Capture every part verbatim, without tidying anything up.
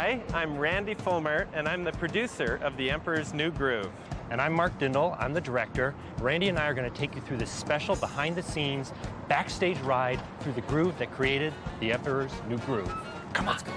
Hi, I'm Randy Fulmer, and I'm the producer of The Emperor's New Groove. And I'm Mark Dindal, I'm the director. Randy and I are going to take you through this special behind-the-scenes, backstage ride through the groove that created The Emperor's New Groove. Come on.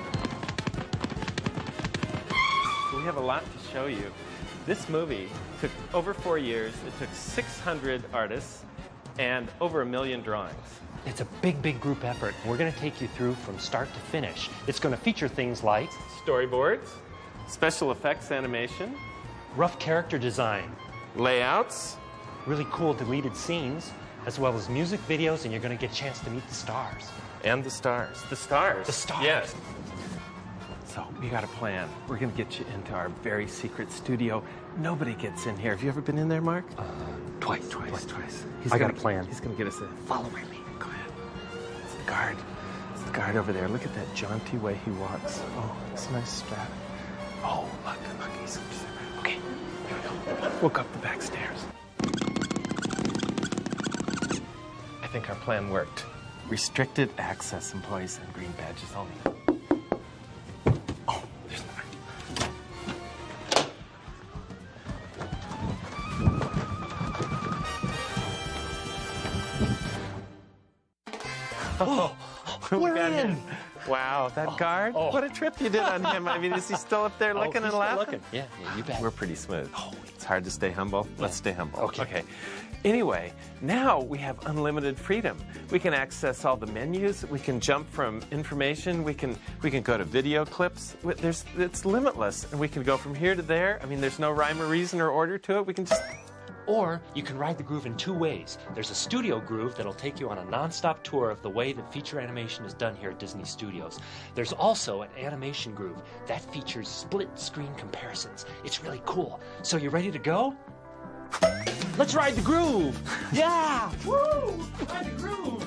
We have a lot to show you. This movie took over four years. It took six hundred artists and over a million drawings. It's a big, big group effort. We're going to take you through from start to finish. It's going to feature things like storyboards, special effects animation, rough character design, layouts, really cool deleted scenes, as well as music videos, and you're going to get a chance to meet the stars. And the stars. The stars. The stars. Yes. So we got a plan. We're going to get you into our very secret studio. Nobody gets in here. Have you ever been in there, Mark? Uh, twice. Twice, twice. twice. He's I got a plan. He's going to get us in. Follow me. Go ahead. It's the guard. It's the guard over there. Look at that jaunty way he walks. Oh, it's a nice strap. Oh, look, look. He's... Okay, here we go. We'll go up the back stairs. I think our plan worked. Restricted access employees and green badges only. Oh, there's mine. Oh, we're in. in. Wow, that oh, guard? Oh. What a trip you did on him. I mean, is he still up there looking oh, and laughing? Looking. Yeah, yeah, you bet. We're pretty smooth. Oh, it's hard to stay humble. Yeah. Let's stay humble. Okay. Okay. Anyway, now we have unlimited freedom. We can access all the menus. We can jump from information. We can we can go to video clips. There's it's limitless, and we can go from here to there. I mean, there's no rhyme or reason or order to it. We can just. Or you can ride the groove in two ways. There's a studio groove that'll take you on a non-stop tour of the way that feature animation is done here at Disney Studios. There's also an animation groove that features split-screen comparisons. It's really cool. So you ready to go? Let's ride the groove! Yeah! Woo! Ride the groove!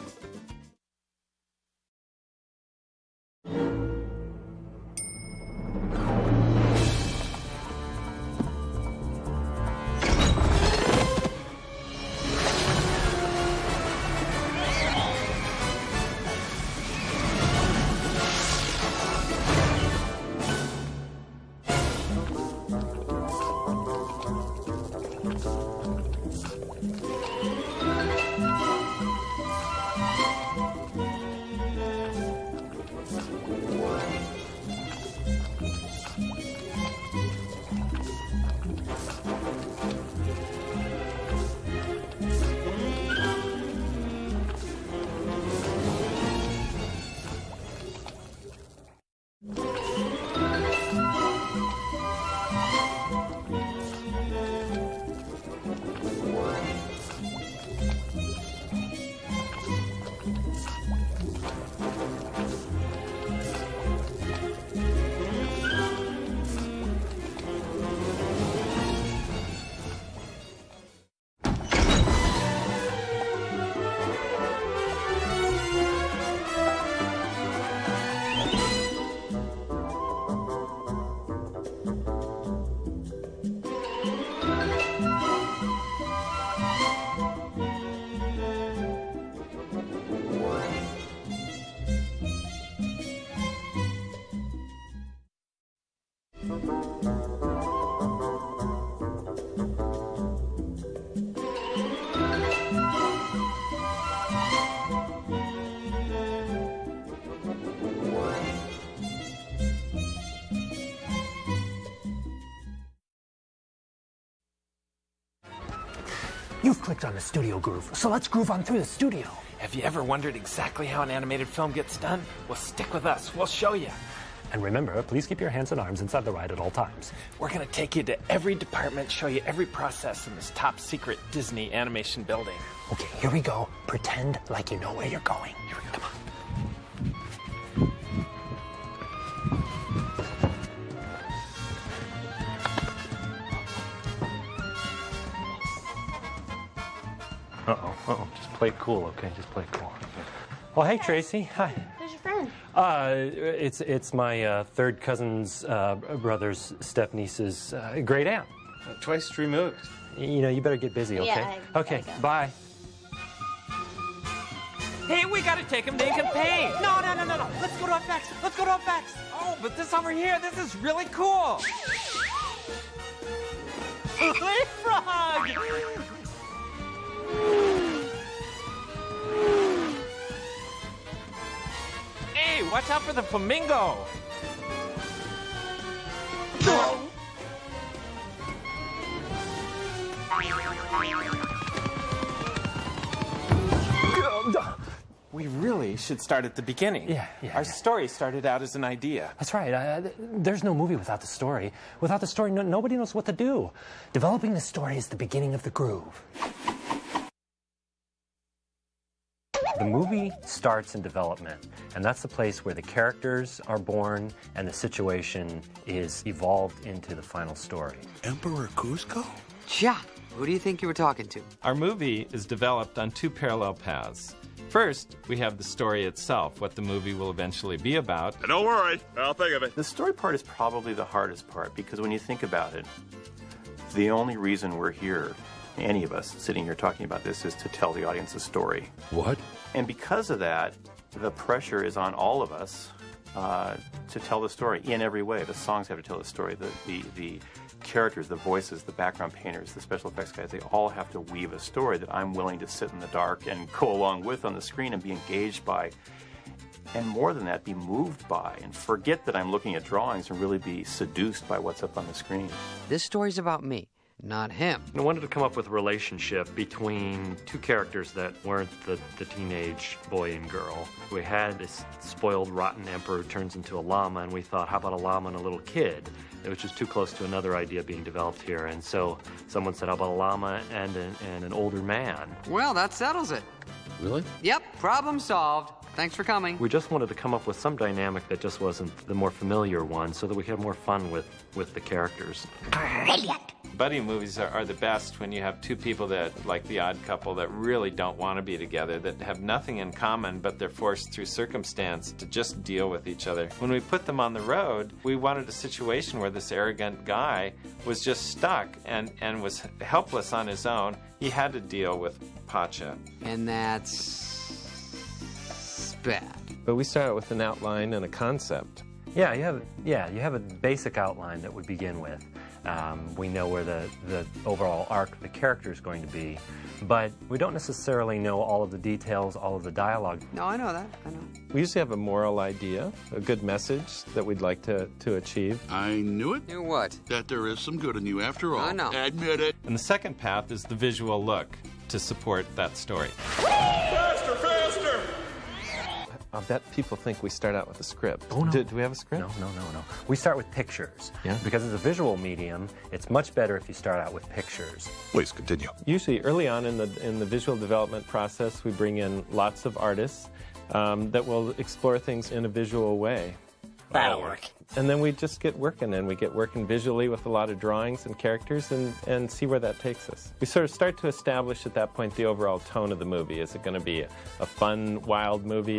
You've clicked on the studio groove, so let's groove on through the studio. Have you ever wondered exactly how an animated film gets done? Well, stick with us. We'll show you. And remember, please keep your hands and arms inside the ride at all times. We're going to take you to every department, show you every process in this top secret Disney animation building. Okay, here we go. Pretend like you know where you're going. Here we go. Come on. Uh-oh, uh-oh. Just play it cool, okay? Just play it cool. Oh, hey, Tracy. Hi. Who's your friend? Uh, it's it's my uh, third cousin's uh, brother's step-niece's uh, great aunt. Uh, twice removed. You know, you better get busy, okay? Yeah, I okay, gotta go. bye. Hey, we gotta take him to ink and paint. No, no, no, no, no. Let's go to effects. Let's go to effects. Oh, but this over here, this is really cool. Leapfrog! Hey, watch out for the flamingo. We really should start at the beginning. Yeah, yeah, Our yeah. story started out as an idea. That's right. Uh, th- there's no movie without the story. Without the story, no, nobody knows what to do. Developing the story is the beginning of the groove. The movie starts in development, and that's the place where the characters are born and the situation is evolved into the final story. Emperor Cusco? Yeah, who do you think you were talking to? Our movie is developed on two parallel paths. First, we have the story itself, what the movie will eventually be about. And don't worry, I'll think of it. The story part is probably the hardest part, because when you think about it, the only reason we're here, any of us sitting here talking about this, is to tell the audience a story. What? And because of that, the pressure is on all of us uh, to tell the story in every way. The songs have to tell the story. The, the, the characters, the voices, the background painters, the special effects guys, they all have to weave a story that I'm willing to sit in the dark and go along with on the screen and be engaged by. And more than that, be moved by and forget that I'm looking at drawings and really be seduced by what's up on the screen. This story's about me, not him. I wanted to come up with a relationship between two characters that weren't the, the teenage boy and girl. We had this spoiled, rotten emperor who turns into a llama, and we thought, how about a llama and a little kid? Which is too close to another idea being developed here. And so someone said, how about a llama and an, and an older man? Well, that settles it. Really? Yep, problem solved. Thanks for coming. We just wanted to come up with some dynamic that just wasn't the more familiar one so that we could have more fun with, with the characters. Brilliant. Buddy movies are, are the best when you have two people that, like The Odd Couple, that really don't want to be together, that have nothing in common, but they're forced through circumstance to just deal with each other. When we put them on the road, we wanted a situation where this arrogant guy was just stuck and, and was helpless on his own. He had to deal with Pacha. And that's bad. But we started with an outline and a concept. Yeah, you have yeah, you have a basic outline that would begin with. Um, we know where the, the overall arc of the character is going to be, but we don't necessarily know all of the details, all of the dialogue. No, I know that. I know. We usually have a moral idea, a good message that we'd like to, to achieve. I knew it. Knew what? That there is some good in you after all. I know. Admit it. And the second path is the visual look to support that story. Faster, faster! I'll bet people think we start out with a script. Oh, no. Do, do we have a script? No, no, no, no. We start with pictures. Yeah. Because it's a visual medium, it's much better if you start out with pictures. Please continue. Usually early on in the, in the visual development process, we bring in lots of artists um, that will explore things in a visual way. That'll work. And then we just get working, and we get working visually with a lot of drawings and characters and, and see where that takes us. We sort of start to establish at that point the overall tone of the movie. Is it going to be a, a fun, wild movie?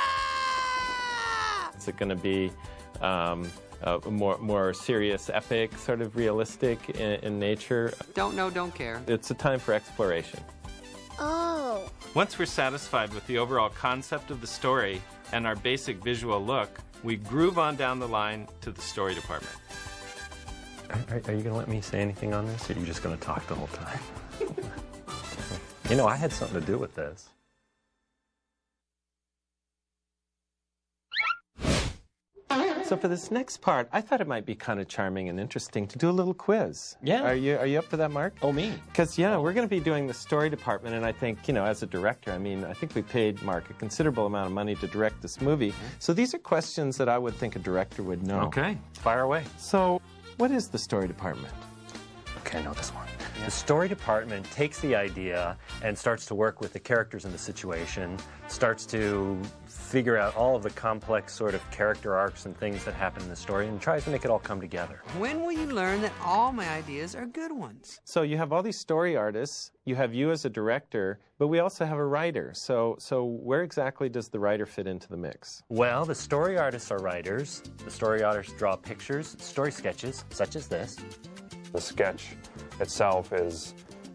Is it going to be um, a more, more serious, epic, sort of realistic in, in nature? Don't know, don't care. It's a time for exploration. Oh. Once we're satisfied with the overall concept of the story and our basic visual look, we groove on down the line to the story department. Are, are, are you going to let me say anything on this, or are you just going to talk the whole time? You know, I had something to do with this. So for this next part, I thought it might be kind of charming and interesting to do a little quiz. Yeah. Are you, are you up for that, Mark? Oh, me? Because, yeah, we're going to be doing the story department, and I think, you know, as a director, I mean, I think we paid Mark a considerable amount of money to direct this movie. So these are questions that I would think a director would know. Okay, fire away. So what is the story department? Okay, I know this one. Yeah. The story department takes the idea and starts to work with the characters in the situation, starts to figure out all of the complex sort of character arcs and things that happen in the story and tries to make it all come together. When will you learn that all my ideas are good ones? So you have all these story artists, you have you as a director, but we also have a writer. So, so where exactly does the writer fit into the mix? Well, the story artists are writers. The story artists draw pictures, story sketches, such as this. The sketch itself is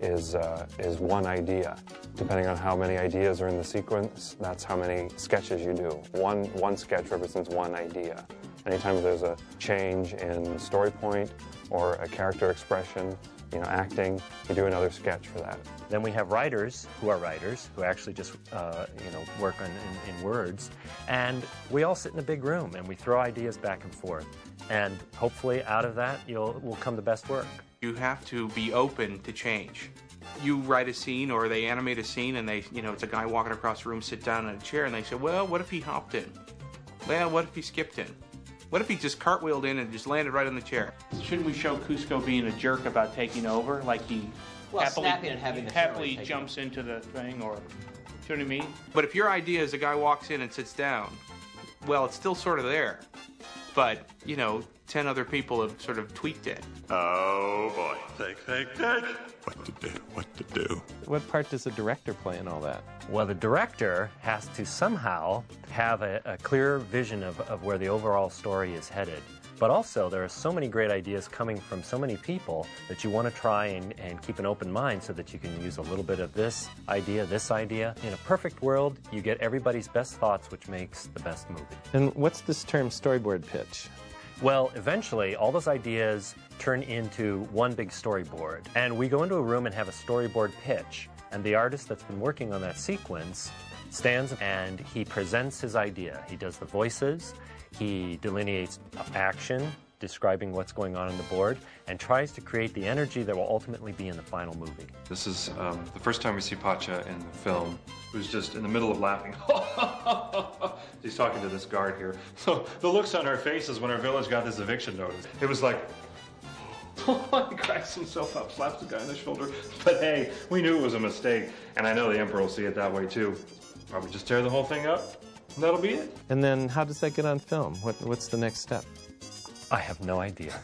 is, uh, is one idea. Depending on how many ideas are in the sequence, that's how many sketches you do. One, one sketch represents one idea. Anytime there's a change in story point or a character expression, you know, acting, you do another sketch for that. Then we have writers who are writers who actually just uh, you know, work on, in, in words, and we all sit in a big room and we throw ideas back and forth, and hopefully out of that you'll will come the best work. You have to be open to change. You write a scene or they animate a scene and they, you know, it's a guy walking across the room, sit down in a chair, and they say, well, what if he hopped in? Well, what if he skipped in? What if he just cartwheeled in and just landed right on the chair? Shouldn't we show Cusco being a jerk about taking over, like he well, happily, snapping and having the happily jumps into the thing, or, you know what I mean? But if your idea is a guy walks in and sits down, well, it's still sort of there. But, you know, ten other people have sort of tweaked it. Oh, boy. Think, think, think. What to do, what to do. What part does the director play in all that? Well, the director has to somehow have a, a clear vision of, of where the overall story is headed. But also, there are so many great ideas coming from so many people that you want to try and, and keep an open mind so that you can use a little bit of this idea, this idea. In a perfect world, you get everybody's best thoughts, which makes the best movie. And what's this term storyboard pitch? Well, eventually, all those ideas turn into one big storyboard. And we go into a room and have a storyboard pitch. And the artist that's been working on that sequence stands and he presents his idea. He does the voices, he delineates action, describing what's going on on the board, and tries to create the energy that will ultimately be in the final movie. This is um, the first time we see Pacha in the film, who's just in the middle of laughing. He's talking to this guard here. So the looks on our faces when our village got this eviction notice, it was like, he cracks himself up, slaps the guy on the shoulder. But hey, we knew it was a mistake, and I know the Emperor will see it that way too. Probably just tear the whole thing up, and that'll be it. And then how does that get on film? What, what's the next step? I have no idea.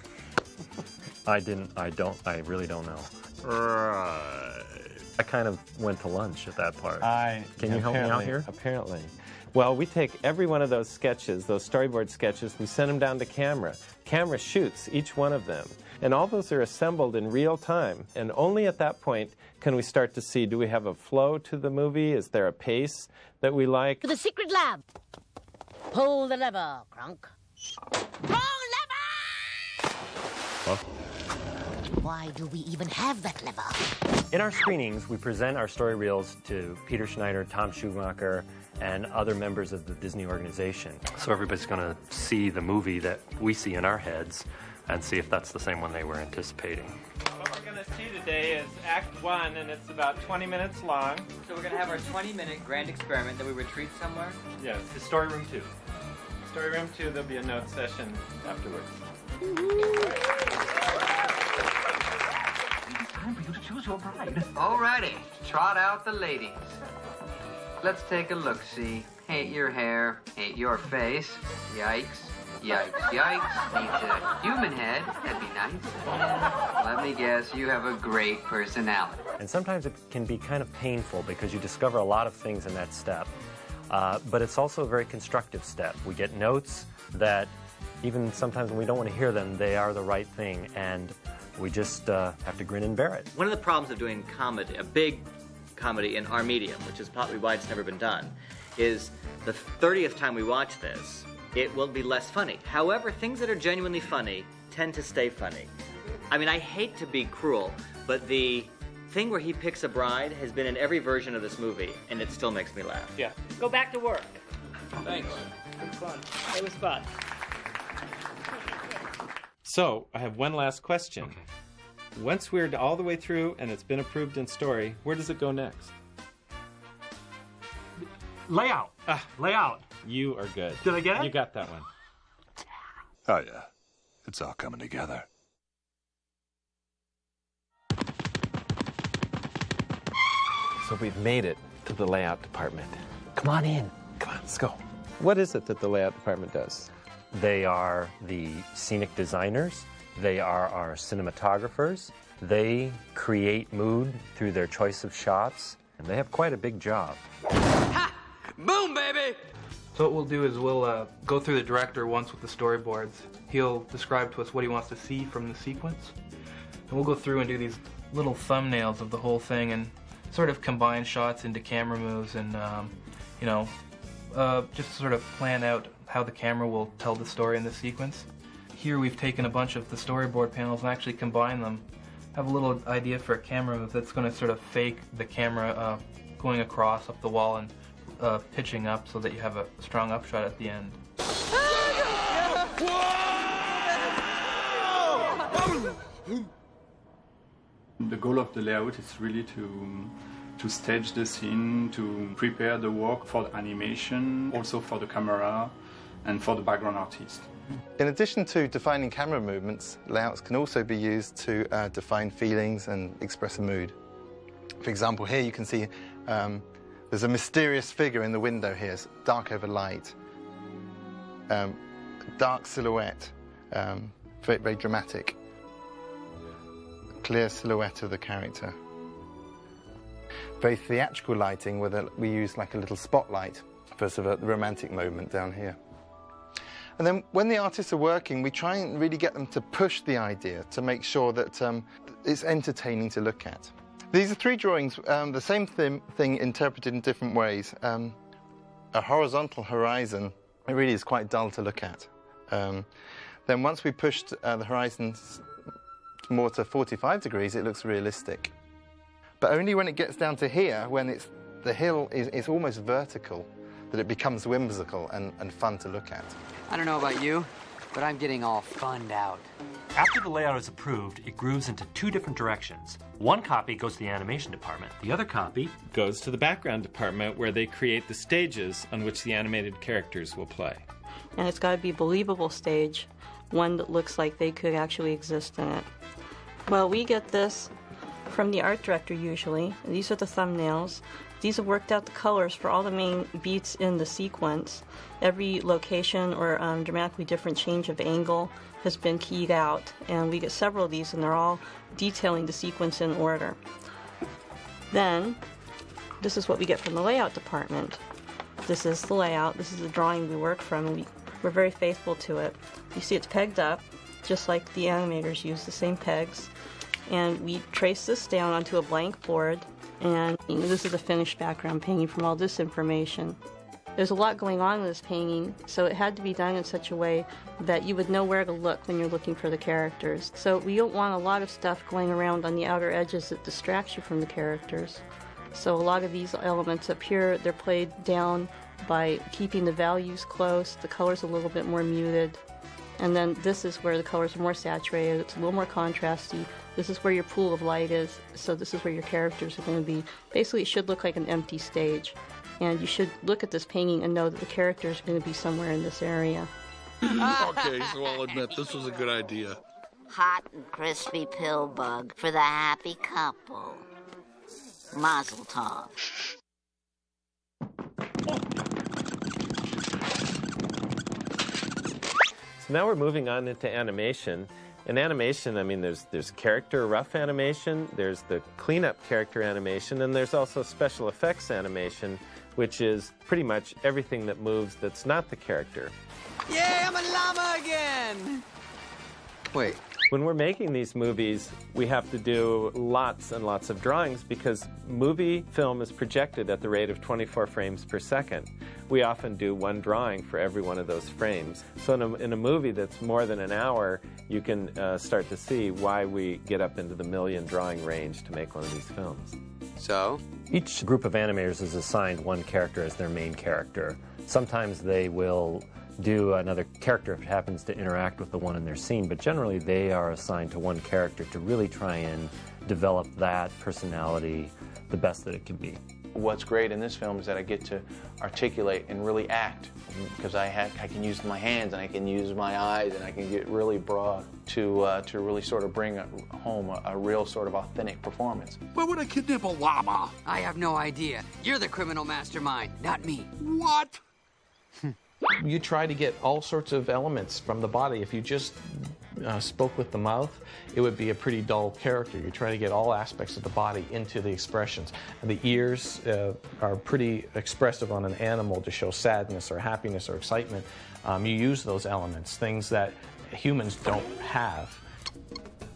I didn't, I don't, I really don't know. Right. I kind of went to lunch at that part. I, Can you help me out here? Apparently. Well, we take every one of those sketches, those storyboard sketches, we send them down to camera. Camera shoots each one of them. And all those are assembled in real time. And only at that point can we start to see, do we have a flow to the movie? Is there a pace that we like? To the secret lab. Pull the lever, Crunk. Pull lever! Huh? Why do we even have that lever? In our screenings, we present our story reels to Peter Schneider, Tom Schumacher, and other members of the Disney organization. So everybody's going to see the movie that we see in our heads and see if that's the same one they were anticipating. What we're going to see today is Act One, and it's about twenty minutes long. So we're going to have our twenty minute grand experiment, then we retreat somewhere? Yes, to Story Room two. Story Room two, there'll be a note session afterwards. It's time for you to choose your bride. Alrighty, trot out the ladies. Let's take a look-see. Hate your hair, hate your face. Yikes, yikes, yikes. Needs a human head, that'd be nice. Let me guess, you have a great personality. And sometimes it can be kind of painful because you discover a lot of things in that step. Uh, but it's also a very constructive step. We get notes that even sometimes when we don't want to hear them, they are the right thing, and we just uh, have to grin and bear it. One of the problems of doing comedy, a big comedy in our medium, which is probably why it's never been done, is the thirtieth time we watch this, it will be less funny. However, things that are genuinely funny tend to stay funny. I mean, I hate to be cruel, but the thing where he picks a bride has been in every version of this movie, and it still makes me laugh. Yeah. Go back to work. Thanks. It was fun. It was fun. So, I have one last question. Okay. Once we're all the way through and it's been approved in story, where does it go next? Layout. Ah, Layout. You are good. Did I get it? You got that one. Oh, yeah. It's all coming together. So we've made it to the layout department. Come on in. Come on, let's go. What is it that the layout department does? They are the scenic designers. They are our cinematographers. They create mood through their choice of shots. And they have quite a big job. Ha! Boom, baby! So what we'll do is we'll uh, go through the director once with the storyboards. He'll describe to us what he wants to see from the sequence. And we'll go through and do these little thumbnails of the whole thing and sort of combine shots into camera moves and, um, you know, uh, just sort of plan out how the camera will tell the story in the sequence. Here we've taken a bunch of the storyboard panels and actually combined them. Have a little idea for a camera move that's going to sort of fake the camera uh, going across up the wall and uh, pitching up so that you have a strong upshot at the end. The goal of the layout is really to to stage the scene, to prepare the work for the animation, also for the camera and for the background artist. In addition to defining camera movements, layouts can also be used to uh, define feelings and express a mood. For example, here you can see um, there's a mysterious figure in the window here, it's dark over light, um, dark silhouette, um, very, very dramatic, clear silhouette of the character. Very theatrical lighting where the, we use like a little spotlight for sort of a romantic moment down here. And then when the artists are working, we try and really get them to push the idea to make sure that um, it's entertaining to look at. These are three drawings, um, the same thing, thing interpreted in different ways. Um, a horizontal horizon, it really is quite dull to look at. Um, then once we pushed uh, the horizon more to forty-five degrees, it looks realistic. But only when it gets down to here, when it's, the hill is, is almost vertical, that it becomes whimsical and, and fun to look at. I don't know about you, but I'm getting all funned out. After the layout is approved, it grooves into two different directions. One copy goes to the animation department. The other copy goes to the background department where they create the stages on which the animated characters will play. And it's got to be a believable stage, one that looks like they could actually exist in it. Well, we get this from the art director usually. These are the thumbnails. These have worked out the colors for all the main beats in the sequence. Every location or um, dramatically different change of angle has been keyed out, and we get several of these, and they're all detailing the sequence in order. Then, this is what we get from the layout department. This is the layout. This is the drawing we work from, and we, we're very faithful to it. You see it's pegged up, just like the animators use the same pegs. And we trace this down onto a blank board, and you know, this is a finished background painting from all this information. There's a lot going on in this painting, so it had to be done in such a way that you would know where to look when you're looking for the characters. So we don't want a lot of stuff going around on the outer edges that distracts you from the characters. So a lot of these elements up here, they're played down by keeping the values close, the colors a little bit more muted. And then this is where the colors are more saturated, it's a little more contrasty. This is where your pool of light is, so this is where your characters are going to be. Basically, it should look like an empty stage. And you should look at this painting and know that the characters are going to be somewhere in this area. Okay, so I'll admit this was a good idea. Hot and crispy pill bug for the happy couple. Mazel tov. So now we're moving on into animation. In animation, I mean, there's there's character rough animation, there's the cleanup character animation, and there's also special effects animation, which is pretty much everything that moves that's not the character. Yay, I'm a llama again! Wait. When we're making these movies, we have to do lots and lots of drawings because movie film is projected at the rate of twenty-four frames per second. We often do one drawing for every one of those frames. So in a, in a movie that's more than an hour, you can uh, start to see why we get up into the million drawing range to make one of these films. So? Each group of animators is assigned one character as their main character. Sometimes they will do another character if it happens to interact with the one in their scene, but generally they are assigned to one character to really try and develop that personality the best that it can be. What's great in this film is that I get to articulate and really act, because I, have, I can use my hands and I can use my eyes and I can get really broad to, uh, to really sort of bring a, home a, a real sort of authentic performance. Why would I kidnap a llama? I have no idea. You're the criminal mastermind, not me. What? You try to get all sorts of elements from the body. If you just uh, spoke with the mouth, it would be a pretty dull character. You try to get all aspects of the body into the expressions. And the ears uh, are pretty expressive on an animal to show sadness or happiness or excitement. Um, you use those elements, things that humans don't have.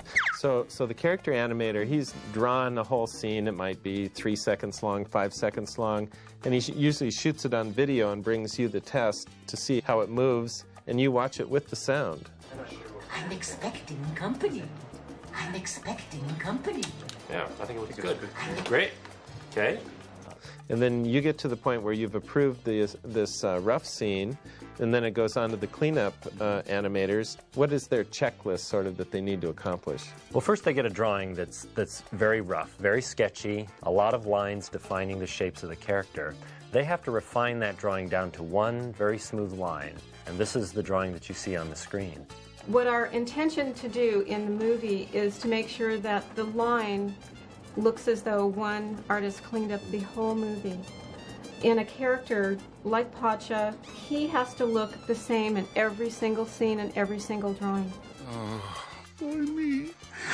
So, so the character animator, he's drawn a whole scene. It might be three seconds long, five seconds long, and he sh usually shoots it on video and brings you the test to see how it moves, and you watch it with the sound. I'm expecting company. I'm expecting company. Yeah, I think it looks good. Great. Okay. And then you get to the point where you've approved this, this uh, rough scene, and then it goes on to the cleanup uh, animators. What is their checklist, sort of, that they need to accomplish? Well, first they get a drawing that's, that's very rough, very sketchy, a lot of lines defining the shapes of the character. They have to refine that drawing down to one very smooth line, and this is the drawing that you see on the screen. What our intention to do in the movie is to make sure that the line looks as though one artist cleaned up the whole movie. In a character like Pacha, he has to look the same in every single scene and every single drawing. Oh, why me?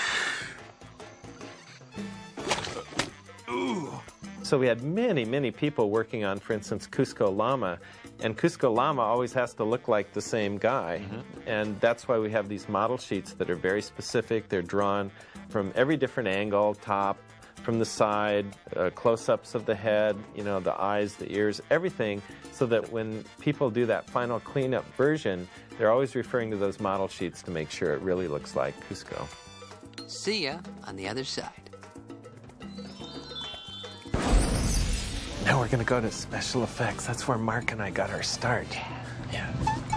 Ooh. So we had many, many people working on, for instance, Cusco Llama, and Cusco Llama always has to look like the same guy, mm-hmm. and that's why we have these model sheets that are very specific. They're drawn from every different angle, top, from the side, uh, close-ups of the head, you know, the eyes, the ears, everything, so that when people do that final cleanup version, they're always referring to those model sheets to make sure it really looks like Cusco. See ya on the other side. Now we're going to go to special effects. That's where Mark and I got our start. Yeah.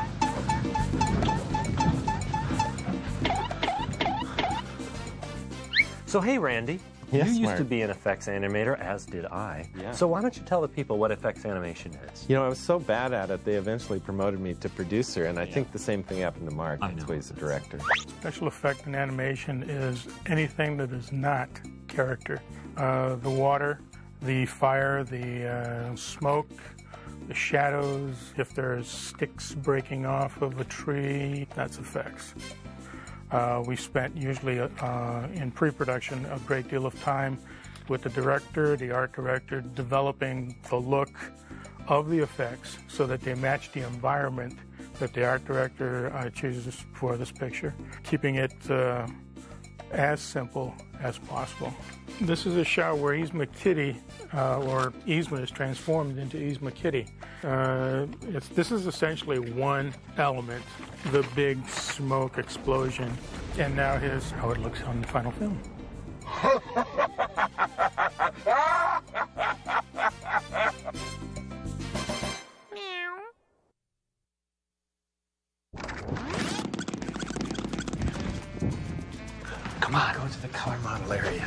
So, hey, Randy. Yes, you used Mark. to be an effects animator, as did I. Yeah. So why don't you tell the people what effects animation is? You know, I was so bad at it, they eventually promoted me to producer, and I yeah. think the same thing happened to Mark. That's why he's a director. Special effect in animation is anything that is not character. Uh, the water, the fire, the uh, smoke, the shadows, if there's sticks breaking off of a tree, that's effects. Uh, we spent usually uh, in pre-production a great deal of time with the director, the art director, developing the look of the effects so that they match the environment that the art director uh, chooses for this picture, keeping it uh, as simple as possible. This is a shot where Yzma Kitty, uh, or Yzma is transformed into Yzma Kitty. Uh, it's, this is essentially one element, the big smoke explosion, and now here's how it looks on the final film. Come on, go to the color model area.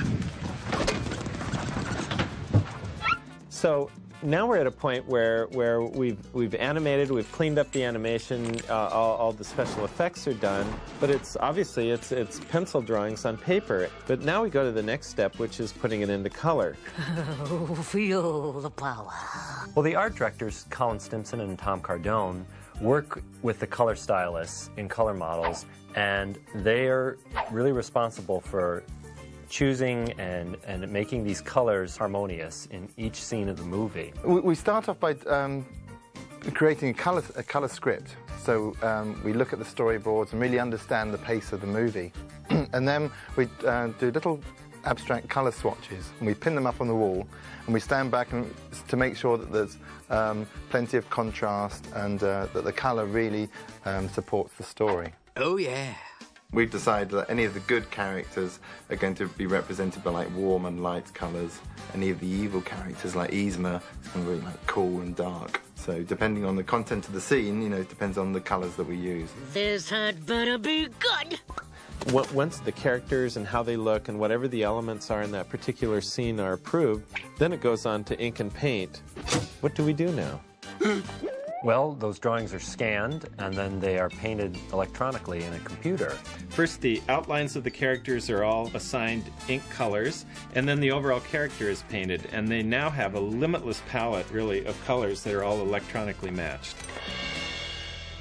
So now we're at a point where where we've we've animated, we've cleaned up the animation, uh, all, all the special effects are done, but it's obviously it's it's pencil drawings on paper. But now we go to the next step, which is putting it into color. Oh, feel the power. Well, the art directors, Colin Stimson and Tom Cardone, work with the color stylists in color models, and they are really responsible for choosing and, and making these colors harmonious in each scene of the movie. We, we start off by um, creating a color, a color script. So um, we look at the storyboards and really understand the pace of the movie. And then we uh, do little abstract color swatches, and we pin them up on the wall, and we stand back and, to make sure that there's um, plenty of contrast and uh, that the color really um, supports the story. Oh, yeah. We've decided that any of the good characters are going to be represented by like warm and light colours. Any of the evil characters like Yzma is going to be like cool and dark. So depending on the content of the scene, you know, it depends on the colours that we use. This had better be good. Once the characters and how they look and whatever the elements are in that particular scene are approved, then it goes on to ink and paint. What do we do now? Well, those drawings are scanned, and then they are painted electronically in a computer. First, the outlines of the characters are all assigned ink colors, and then the overall character is painted, and they now have a limitless palette, really, of colors that are all electronically matched.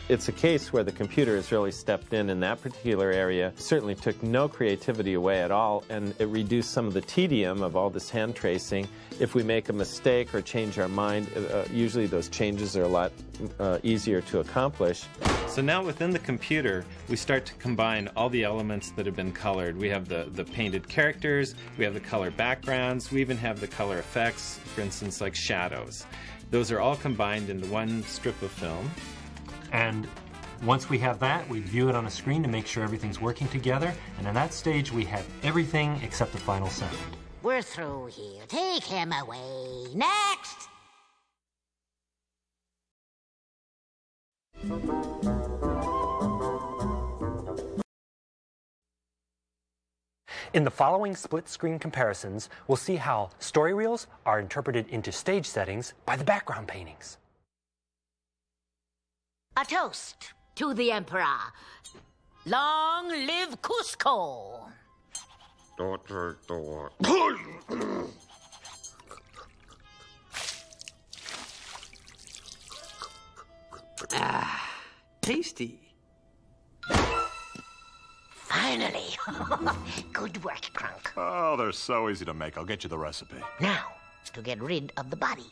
It's a case where the computer has really stepped in in that particular area, certainly took no creativity away at all, and it reduced some of the tedium of all this hand tracing. If we make a mistake or change our mind, uh, usually those changes are a lot uh, easier to accomplish. So now within the computer, we start to combine all the elements that have been colored. We have the, the painted characters, we have the color backgrounds, we even have the color effects, for instance, like shadows. Those are all combined into one strip of film. And once we have that, we view it on a screen to make sure everything's working together. And in that stage, we have everything except the final sound. We're through here. Take him away. Next! In the following split-screen comparisons, we'll see how story reels are interpreted into stage settings by the background paintings. A toast to the Emperor. Long live Cusco! Daughter, daughter. Ah, tasty. Finally. Good work, Crunk. Oh, they're so easy to make. I'll get you the recipe. Now, to get rid of the body.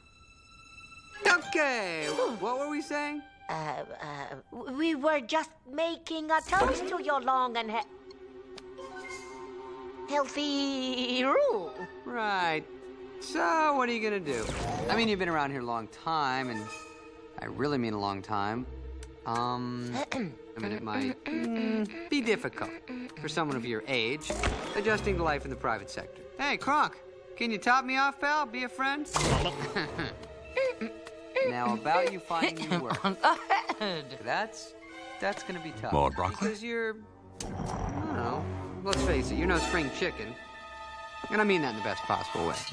Okay, what were we saying? Uh, uh, we were just making a toast to your long and he healthy rule. Right. So, what are you gonna do? I mean, you've been around here a long time, and I really mean a long time. Um, I mean, it might mm, be difficult for someone of your age, adjusting to life in the private sector. Hey, Kronk, can you top me off, pal? Be a friend? Now, about you finding new work. That's, that's gonna be tough. More broccoli? Because you're, I don't know, let's face it, you're no spring chicken. And I mean that in the best possible way.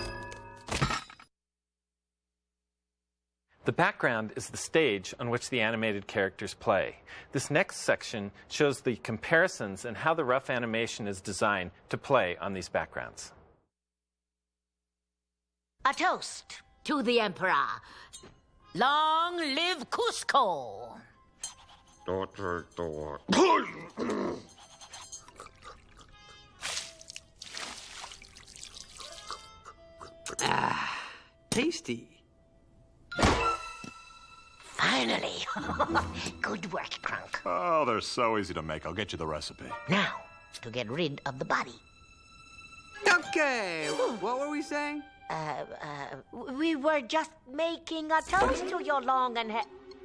The background is the stage on which the animated characters play. This next section shows the comparisons and how the rough animation is designed to play on these backgrounds. A toast to the Emperor. Long live Cusco! Daughter, daughter. Ah, tasty. Finally. Good work, Crunk. Oh, they're so easy to make. I'll get you the recipe. Now, to get rid of the body. Okay, what were we saying? Uh, uh, we were just making a toast to your long and he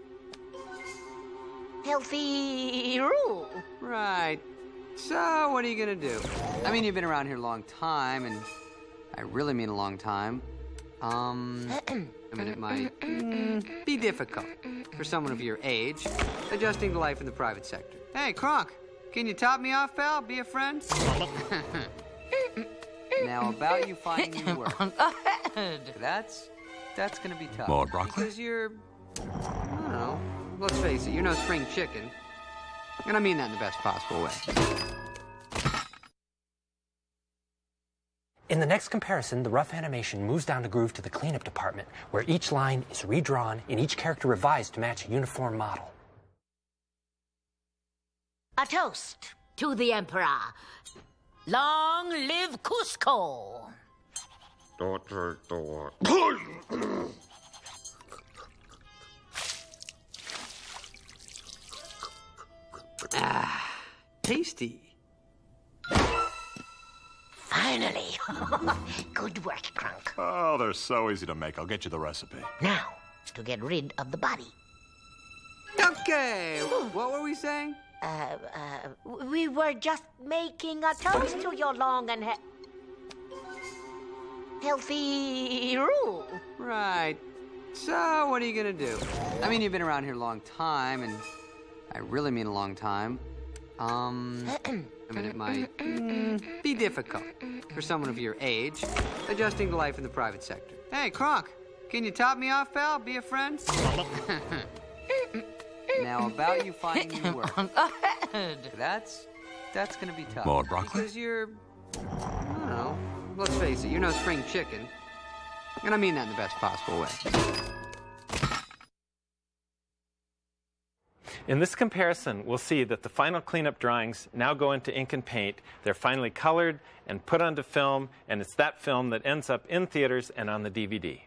healthy rule. Right. So, what are you gonna do? I mean, you've been around here a long time, and I really mean a long time. Um, I mean, it might mm, be difficult for someone of your age, adjusting to life in the private sector. Hey, Kronk, can you top me off, pal? Be a friend? Now, about you finding new work. That's, that's gonna be tough. More broccoli? Because you're, I don't know, let's face it, you're no spring chicken. And I mean that in the best possible way. In the next comparison, the rough animation moves down to groove to the cleanup department, where each line is redrawn and each character revised to match a uniform model. A toast to the Emperor. Long live Cusco! Daughter, daughter. Ah, tasty. Finally. Good work, Crunk. Oh, they're so easy to make. I'll get you the recipe. Now, to get rid of the body. Okay, what were we saying? Uh, uh, we were just making a toast to your long and he healthy rule. Right. So, what are you gonna do? I mean, you've been around here a long time, and I really mean a long time. Um, I mean, it might mm, be difficult for someone of your age, adjusting to life in the private sector. Hey, Kronk, can you top me off, pal? Be a friend? Now, about you finding new work. That's, that's gonna be tough. More broccoli? Because you're, I don't know, let's face it, you're no spring chicken. And I mean that in the best possible way. In this comparison, we'll see that the final cleanup drawings now go into ink and paint. They're finally colored and put onto film, and it's that film that ends up in theaters and on the D V D.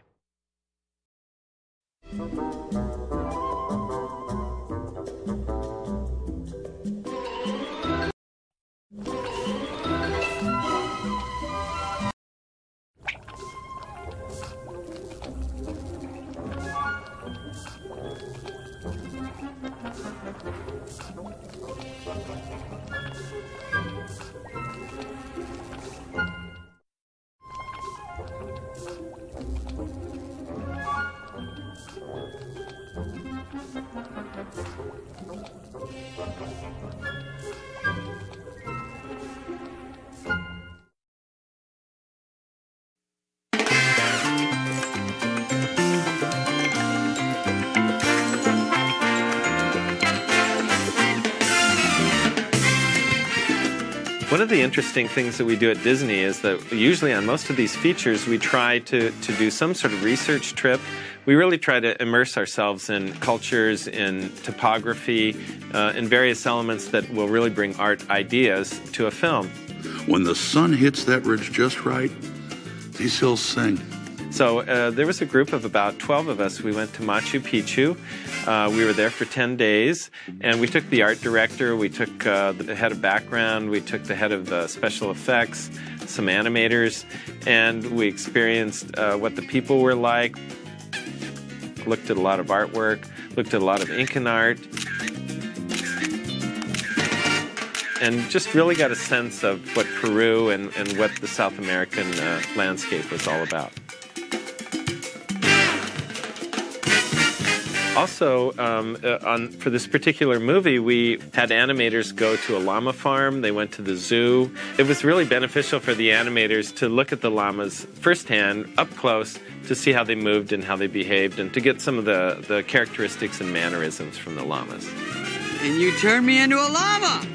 One of the interesting things that we do at Disney is that usually on most of these features we try to, to do some sort of research trip. We really try to immerse ourselves in cultures, in topography, uh, in various elements that will really bring art ideas to a film. When the sun hits that ridge just right, these hills sing. So uh, there was a group of about twelve of us. We went to Machu Picchu. Uh, we were there for ten days, and we took the art director, we took uh, the head of background, we took the head of uh, special effects, some animators, and we experienced uh, what the people were like, looked at a lot of artwork, looked at a lot of ink and art, and just really got a sense of what Peru and, and what the South American uh, landscape was all about. Also, um, uh, on, for this particular movie, we had animators go to a llama farm. They went to the zoo. It was really beneficial for the animators to look at the llamas firsthand, up close, to see how they moved and how they behaved, and to get some of the, the characteristics and mannerisms from the llamas. And you turned me into a llama!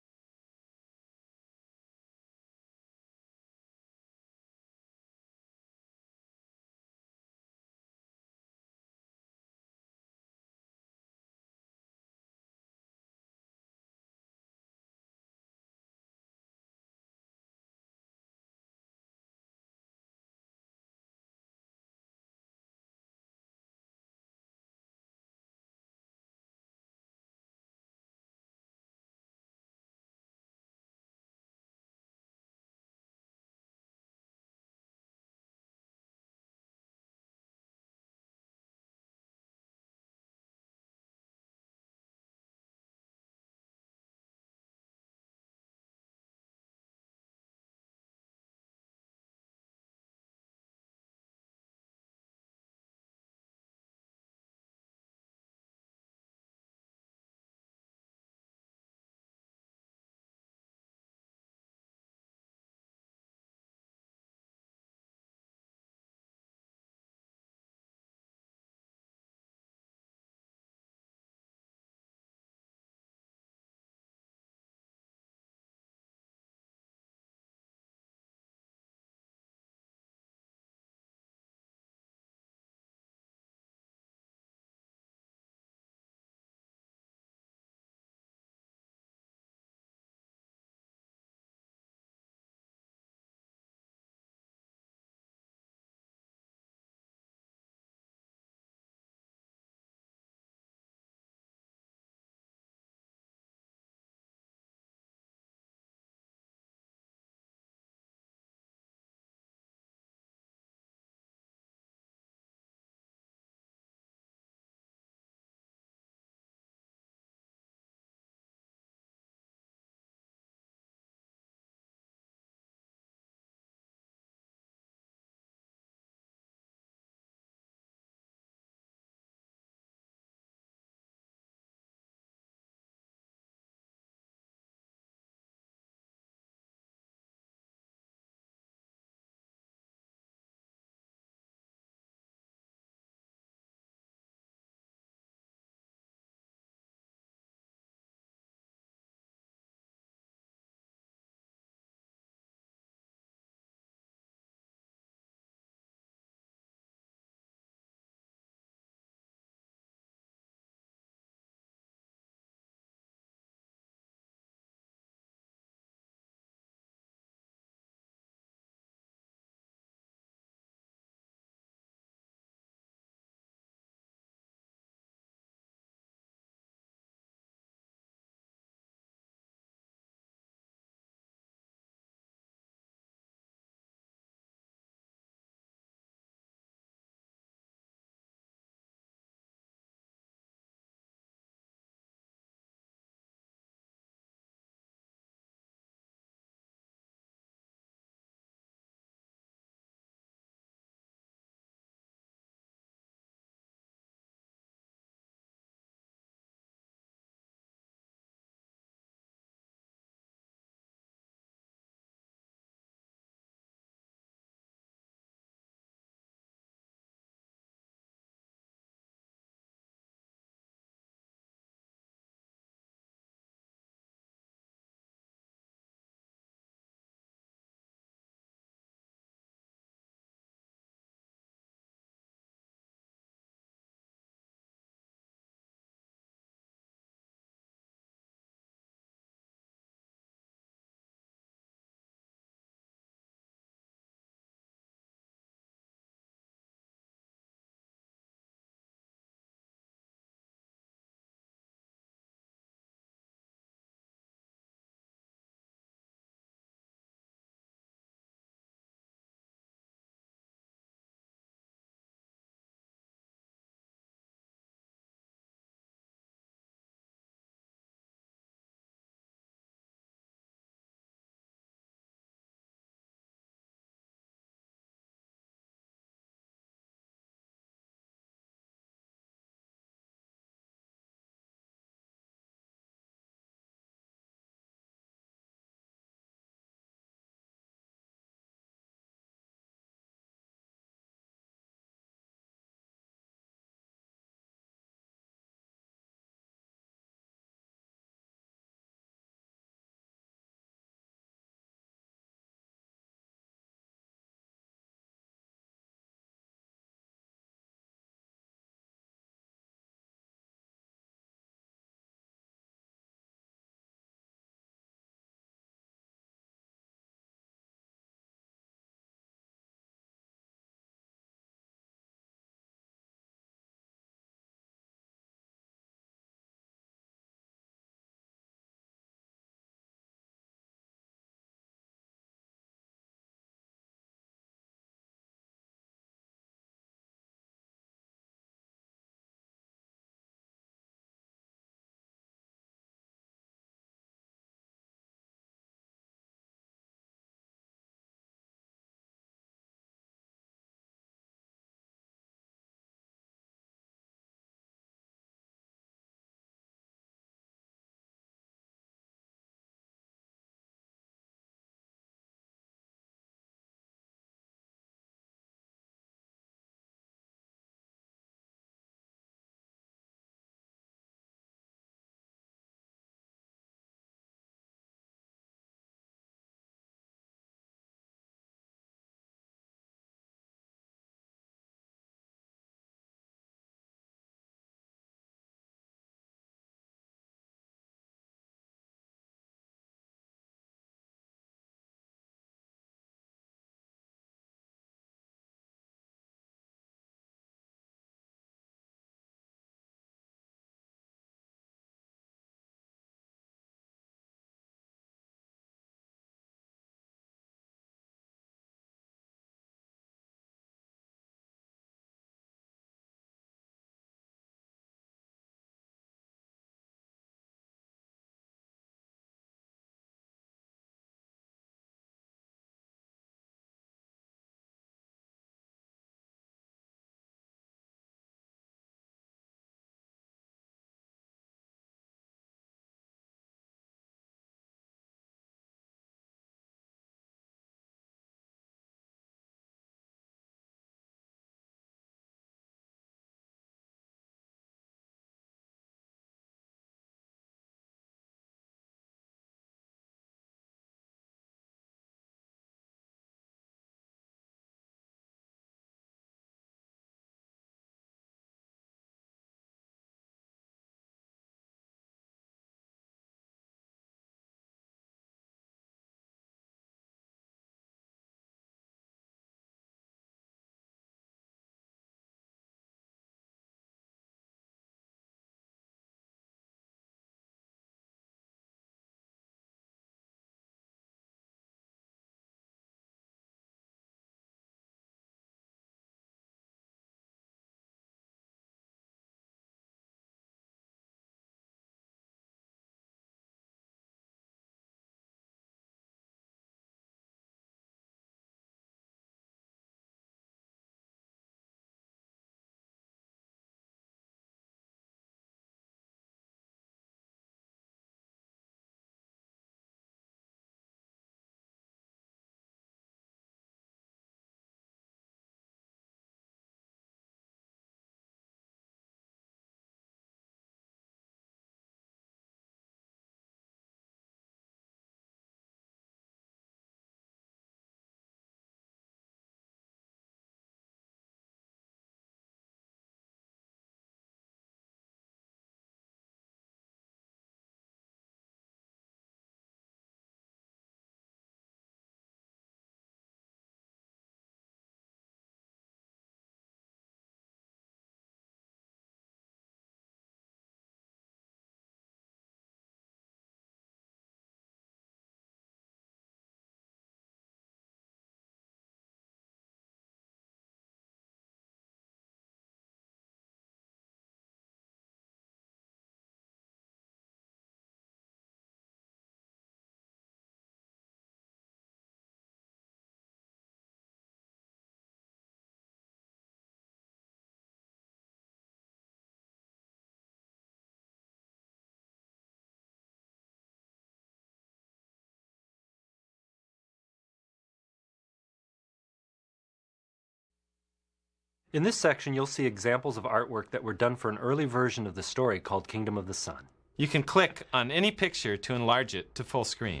In this section, you'll see examples of artwork that were done for an early version of the story called Kingdom of the Sun. You can click on any picture to enlarge it to full screen.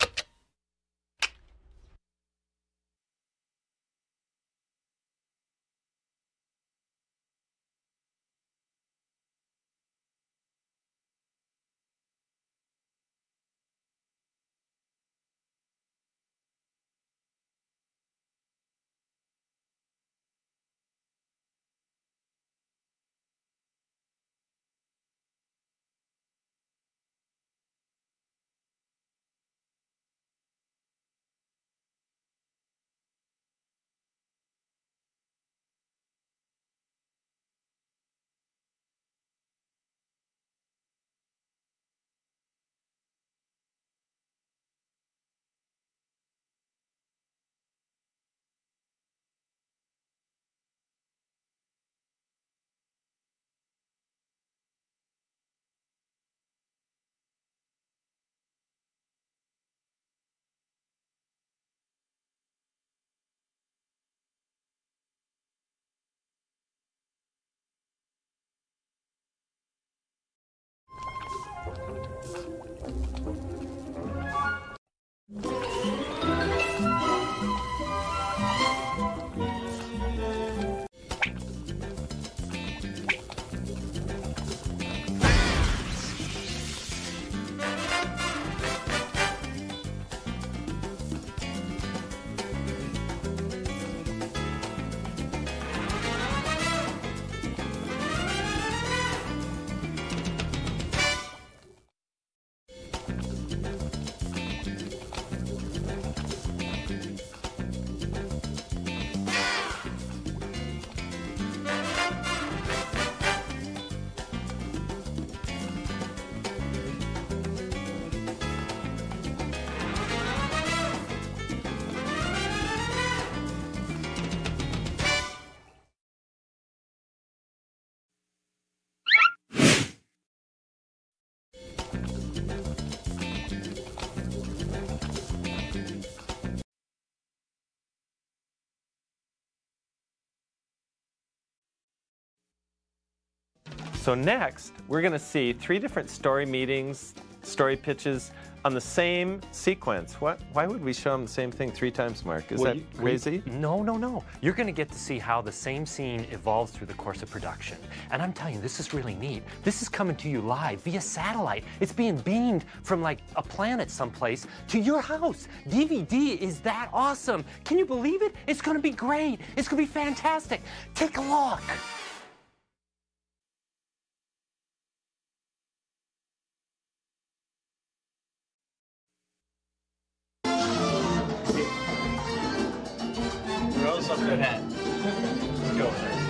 So next, we're going to see three different story meetings, story pitches on the same sequence. What? Why would we show them the same thing three times, Mark? Is Well, that you- crazy? we- no, no, no. You're going to get to see how the same scene evolves through the course of production. And I'm telling you, this is really neat. This is coming to you live via satellite. It's being beamed from like a planet someplace to your house. D V D is that awesome. Can you believe it? It's going to be great. It's going to be fantastic. Take a look. Rose up your hat. Go.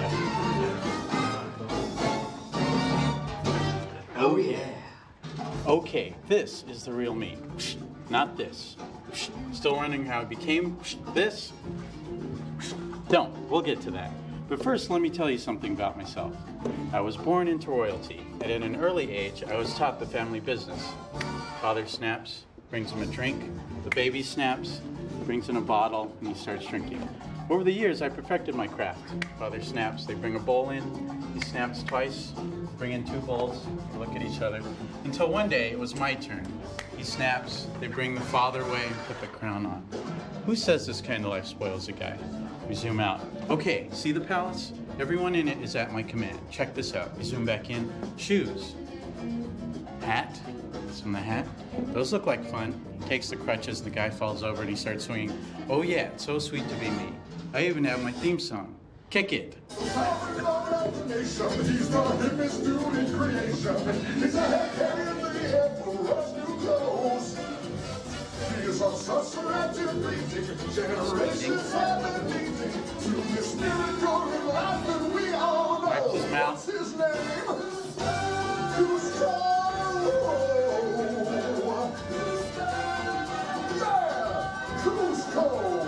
Oh yeah. Okay, this is the real me, not this. Still wondering how I became this? Don't. We'll get to that. But first, let me tell you something about myself. I was born into royalty, and at an early age, I was taught the family business. Father snaps, brings him a drink. The baby snaps, brings in a bottle, and he starts drinking. Over the years, I perfected my craft. Father snaps, they bring a bowl in, he snaps twice, bring in two bowls, they look at each other. Until one day, it was my turn. He snaps, they bring the father away and put the crown on. Who says this kind of life spoils a guy? We zoom out. Okay, see the palace? Everyone in it is at my command. Check this out. We zoom back in. Shoes. Hat. Some the hat. Those look like fun. Takes the crutches, the guy falls over and he starts swinging. Oh yeah, it's so sweet to be me. I even have my theme song. Kick it. He's the hippest dude in creation. He's a head in the emperor's new clothes. He is on such rapid beating, generations have been beating to this miracle in life that we all know. Wipe his mouth. What's his name? Cusco. Yeah, Cusco.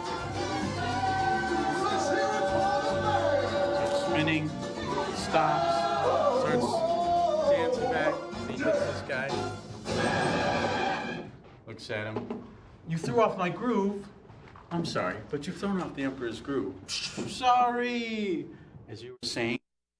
Let's hear it for the man. Starts spinning, stops, starts dancing back, and he hits this guy. Looks at him. You threw off my groove. I'm sorry, but you've thrown off the Emperor's groove. I'm sorry! As you were saying.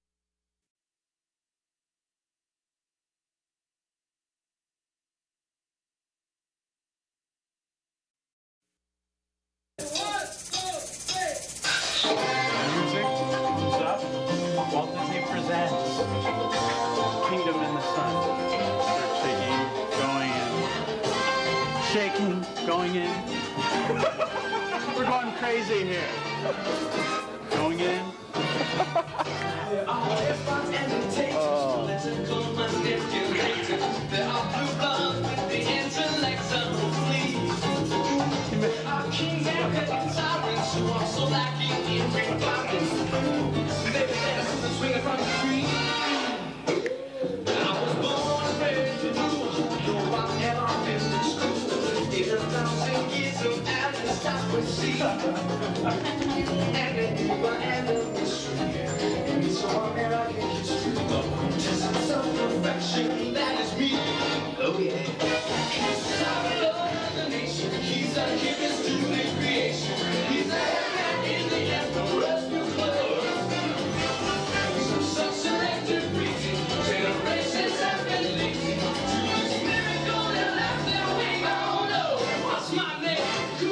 Music comes up. Walt Disney presents Kingdom in the Sun. Start shaking, going in. Shaking, going in. We're going crazy here. Going in. There are despots and dictators, political manipulators. There are blue bloods with the intellects of the fleas. There are kings and petty tyrants who are so lacking in refinement. Baby, there's something swinging from the tree. I was born and raised in rule, though I've never been to school. In a thousand years of aristocracy, and the evil and the mystery, and it's all American history. The quintessence of perfection, that is me. Oh yeah. He's the Lord of the nation. He's the Cupid to the creation. He's the headman in the Emperor's new clothes. He's of such selective breeding. Generations have been leading to this miracle that left their wing. Oh no, what's my name?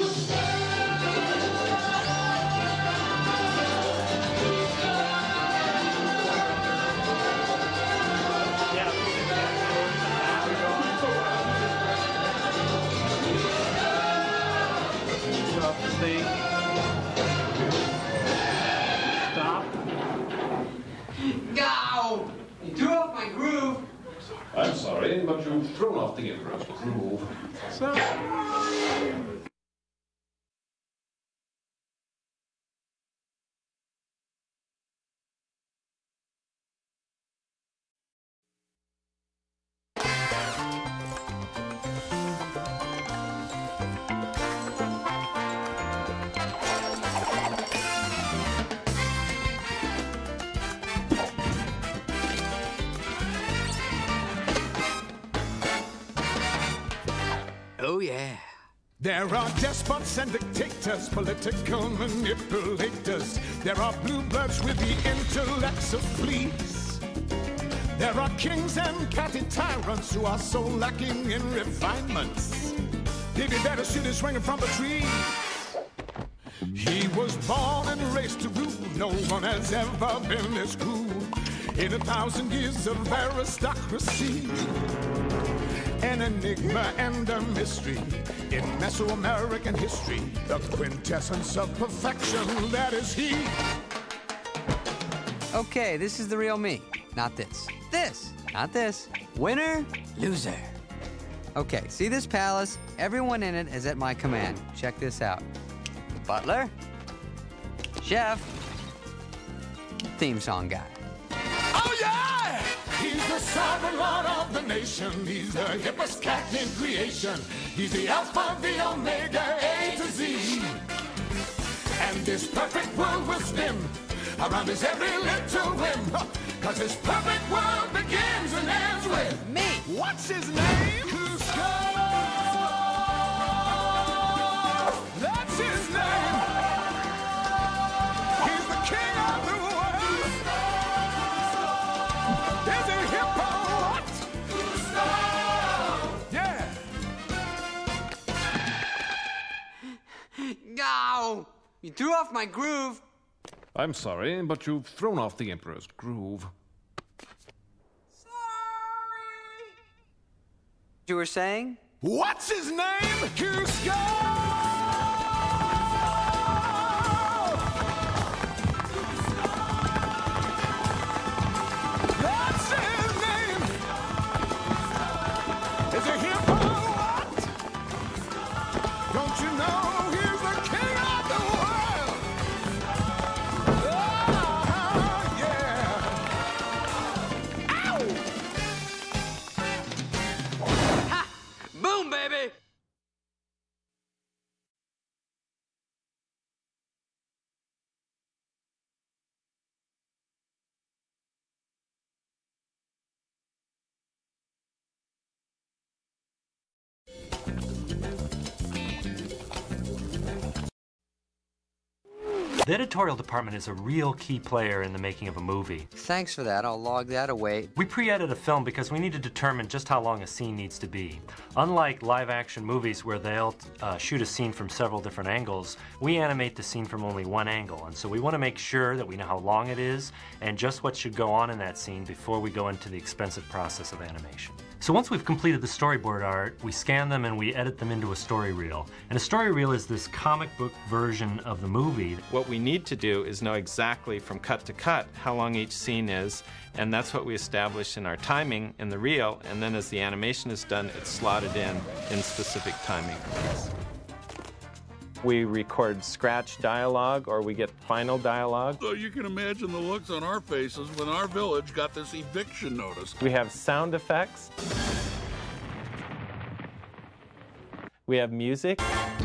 Stop. Go! You threw off my groove. I'm sorry, but you've thrown off the Emperor's groove. So. Oh yeah. There are despots and dictators, political manipulators. There are blue bloods with the intellects of fleas. There are kings and catty tyrants who are so lacking in refinements. They'd be better shooting swinging from the trees. He was born and raised to rule. No one has ever been this cruel in a thousand years of aristocracy. An enigma and a mystery in Mesoamerican history. The quintessence of perfection, that is he. Okay, this is the real me. Not this. This. Not this. Winner, loser. Okay, see this palace? Everyone in it is at my command. Check this out. Butler. Chef. Theme song guy. Oh yeah! He's the sovereign lord of the nation. He's the hippest cat in creation. He's the alpha, the omega, A to Z. And this perfect world will spin around his every little whim. Cause his perfect world begins and ends with me. What's his name? Cusco! That's his name. He's the king of the world. There's a hippo. What? Cusco! Yeah. Go! You threw off my groove. I'm sorry, but you've thrown off the Emperor's groove. You were saying? What's his name? Cusco! That's his name! Is it hippo? What? Don't you know he's the king of the world? Ah, yeah! Ow! Boom, baby! The editorial department is a real key player in the making of a movie. Thanks for that. I'll log that away. We pre-edit a film because we need to determine just how long a scene needs to be. Unlike live-action movies where they'll uh, shoot a scene from several different angles, we animate the scene from only one angle. And so we want to make sure that we know how long it is and just what should go on in that scene before we go into the expensive process of animation. So once we've completed the storyboard art, we scan them and we edit them into a story reel. And a story reel is this comic book version of the movie. What we need to do is know exactly from cut to cut how long each scene is, and that's what we establish in our timing in the reel, and then as the animation is done, it's slotted in in specific timing. We record scratch dialogue, or we get final dialogue. So you can imagine the looks on our faces when our village got this eviction notice. We have sound effects. We have music.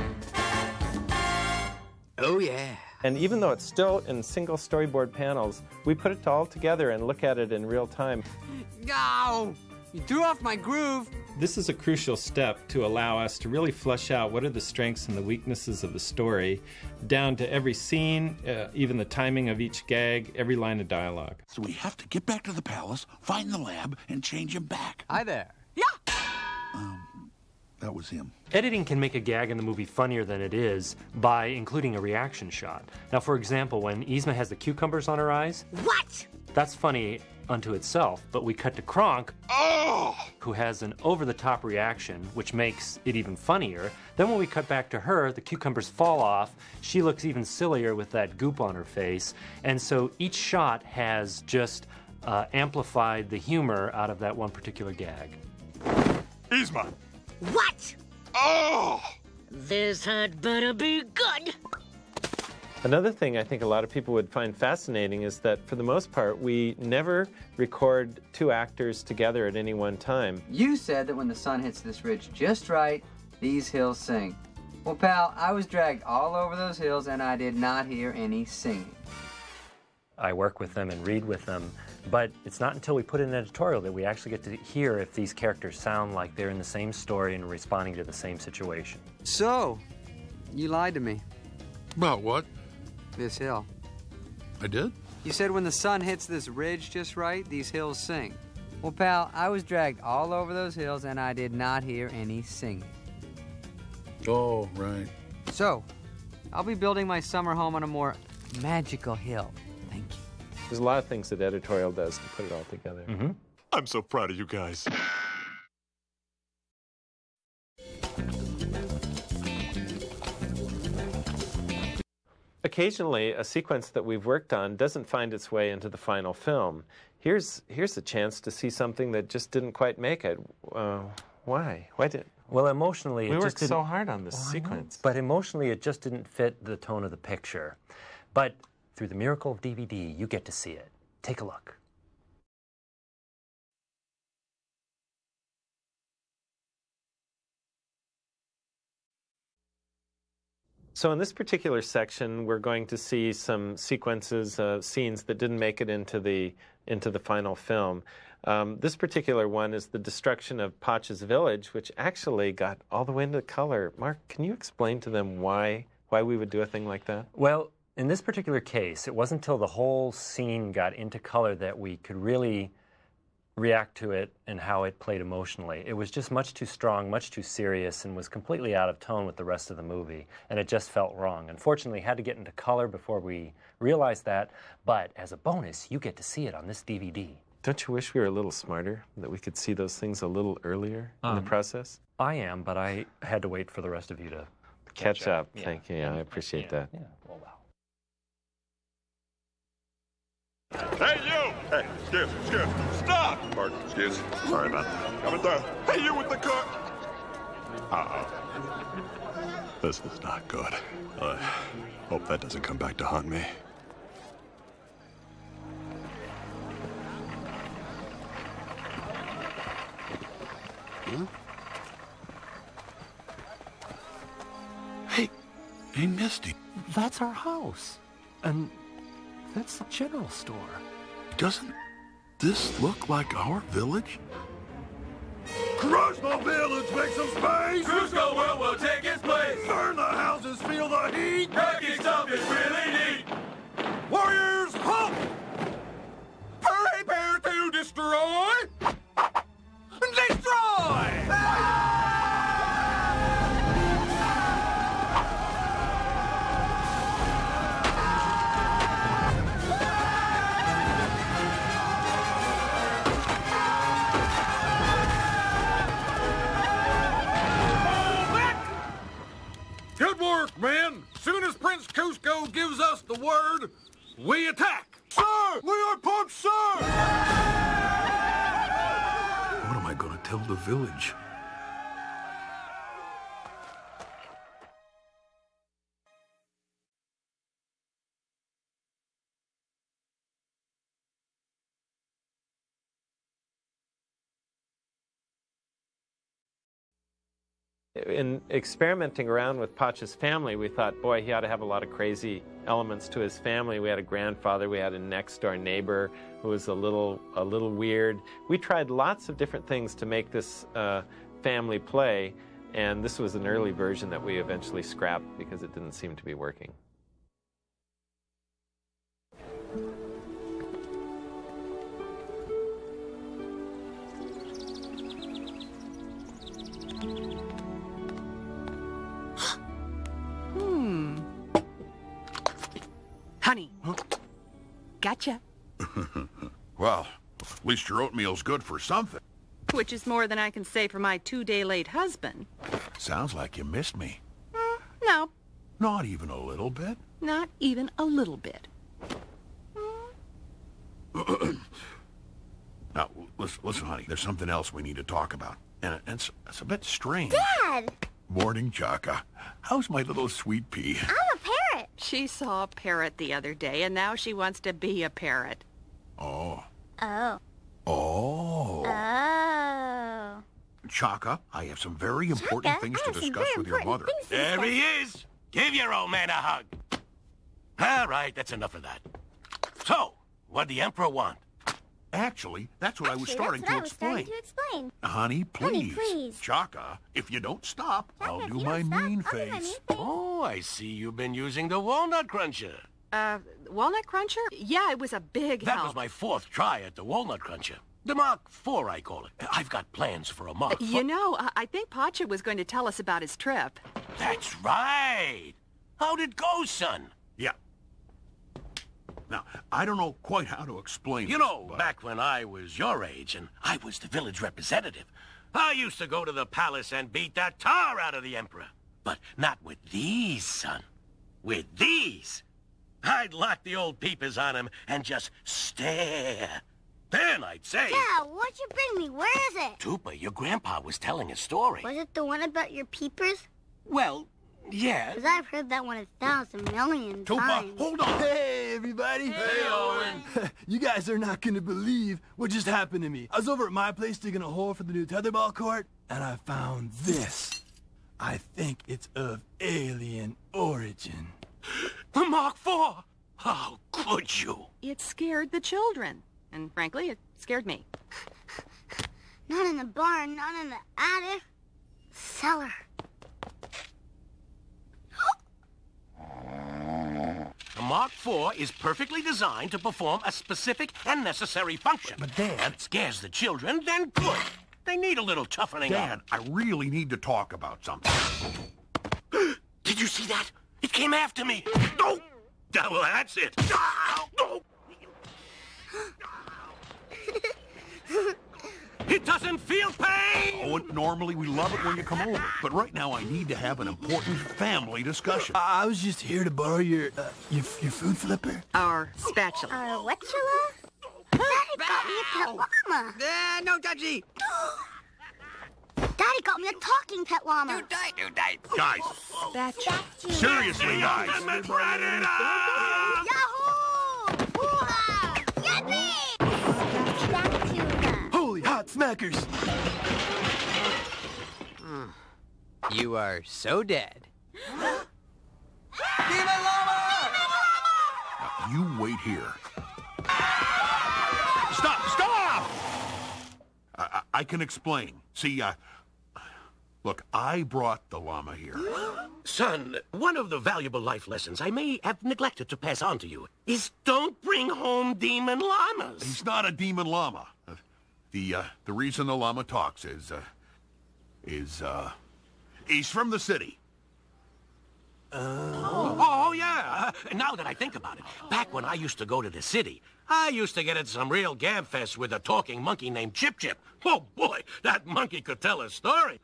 Oh, yeah. And even though it's still in single storyboard panels, we put it all together and look at it in real time. No! You threw off my groove. This is a crucial step to allow us to really flesh out what are the strengths and the weaknesses of the story, down to every scene, uh, even the timing of each gag, every line of dialogue. So we have to get back to the palace, find the lab, and change him back. Hi there. Um, that was him. Editing can make a gag in the movie funnier than it is by including a reaction shot. Now, for example, when Yzma has the cucumbers on her eyes, What? that's funny unto itself, but we cut to Kronk, oh! who has an over-the-top reaction, which makes it even funnier. Then when we cut back to her, the cucumbers fall off, she looks even sillier with that goop on her face, and so each shot has just uh, amplified the humor out of that one particular gag. Yzma! What? Oh! This had better be good. Another thing I think a lot of people would find fascinating is that, for the most part, we never record two actors together at any one time. You said that when the sun hits this ridge just right, these hills sing. Well, pal, I was dragged all over those hills and I did not hear any singing. I work with them and read with them, but it's not until we put in an editorial that we actually get to hear if these characters sound like they're in the same story and responding to the same situation. So, you lied to me. About what? This hill. I did? You said when the sun hits this ridge just right, these hills sing. Well, pal, I was dragged all over those hills and I did not hear any singing. Oh, right. So, I'll be building my summer home on a more magical hill. Thank you. There's a lot of things that editorial does to put it all together. Mm-hmm. I'm so proud of you guys. Occasionally, a sequence that we've worked on doesn't find its way into the final film. Here's here's a chance to see something that just didn't quite make it. Uh, why? Why did? Well, emotionally, we it worked just didn't, so hard on this well, sequence. But emotionally, it just didn't fit the tone of the picture. But through the miracle of D V D, you get to see it. Take a look. So in this particular section, we're going to see some sequences, uh, scenes that didn't make it into the into the final film. Um, this particular one is the destruction of Pacha's village, which actually got all the way into color. Mark, can you explain to them why why we would do a thing like that? Well, in this particular case, it wasn't until the whole scene got into color that we could really react to it and how it played emotionally. It was just much too strong, much too serious, and was completely out of tone with the rest of the movie, and it just felt wrong. Unfortunately, had to get into color before we realized that, but as a bonus, you get to see it on this D V D. Don't you wish we were a little smarter, that we could see those things a little earlier um, in the process? I am, but I had to wait for the rest of you to catch, catch up. up. Yeah. Thank you. Yeah, I appreciate yeah. that. Yeah. Oh, wow. Hey, you! Hey, excuse, excuse, stop! Pardon, excuse. Sorry about that. Coming through. Hey, you with the car! Uh-oh. This is not good. I hope that doesn't come back to haunt me. Huh? Hey, hey, Misty. That's our house. And that's the general store. Doesn't this look like our village? Crush the village, make some space! Cusco World will take its place! Burn the houses, feel the heat! Rocky stuff is really neat! we attack! Sir! We are pumped, sir! What am I going to tell the village? In experimenting around with Pacha's family, we thought, boy, he ought to have a lot of crazy elements to his family. We had a grandfather, we had a next-door neighbor who was a little, a little weird. We tried lots of different things to make this uh, family play, and this was an early version that we eventually scrapped because it didn't seem to be working. Hmm. Honey. Gotcha. Well, at least your oatmeal's good for something. Which is more than I can say for my two-day-late husband. Sounds like you missed me. Mm, no, Not even a little bit. not even a little bit. Now, listen, listen, honey, there's something else we need to talk about. And it- it's, it's a bit strange. Dad! Morning, Chaka. How's my little sweet pea? I'm a parrot. She saw a parrot the other day, and now she wants to be a parrot. Oh. Oh. Oh. Oh. Chaka, I have some very important Chaka, things I to have some discuss very with your important mother. things to There discuss. he is. Give your old man a hug. All right, that's enough of that. So, what'd the Emperor want? Actually, that's what I was Actually, starting that's to what I was explain. starting to explain. Honey, please. Honey, please. Chaka, if you don't stop, I'll if do you my don't stop, mean I'll do my face. mean Oh, I see you've been using the walnut cruncher. Uh, walnut cruncher? Yeah, it was a big That help. was my fourth try at the walnut cruncher. The Mark four, I call it. I've got plans for a Mark You know, I, I think Pacha was going to tell us about his trip. That's right. How'd it go, son? Yeah. Now, I don't know quite how to explain You this, know, but- back when I was your age and I was the village representative, I used to go to the palace and beat the tar out of the Emperor. But not with these, son. With these. I'd lock the old peepers on him and just stare. Then I'd say... Dad, what'd you bring me? Where is it? Tupa, your grandpa was telling a story. Was it the one about your peepers? Well, yeah. Because I've heard that one a thousand million Tupa, times. hold on. Hey, everybody. Hey, Owen. You guys are not gonna believe what just happened to me. I was over at my place digging a hole for the new tetherball court, and I found this. I think it's of alien origin. The Mark four! How could you? It scared the children. And frankly, it scared me. Not in the barn, not in the attic. Cellar. The Mark four is perfectly designed to perform a specific and necessary function. But, Dad... It scares the children, then good. They need a little toughening Dad, up. I really need to talk about something. Did you see that? It came after me. No! Oh, well, that's it. No! It doesn't feel pain! Oh, and normally we love it when you come over, but right now I need to have an important family discussion. I I was just here to borrow your uh, your, your food flipper. Our spatula. Our whatula? Daddy got me a pet llama. Uh, no touchy. Daddy got me a talking pet llama. Too tight, too tight. Guys, Spatula. seriously, guys. Yahoo! Hoo-ha! Yippee! Spatula. Holy hot smackers! You are so dead. Now, you wait here. Stop! Stop! I, I, I can explain. See, uh, look, I brought the llama here. Son, one of the valuable life lessons I may have neglected to pass on to you is don't bring home demon llamas. He's not a demon llama. Uh, the uh, the reason the llama talks is uh, is uh, he's from the city. Oh, oh, yeah. Uh, now that I think about it, back when I used to go to the city, I used to get at some real gab fest with a talking monkey named Chip Chip. Oh, boy, that monkey could tell a story.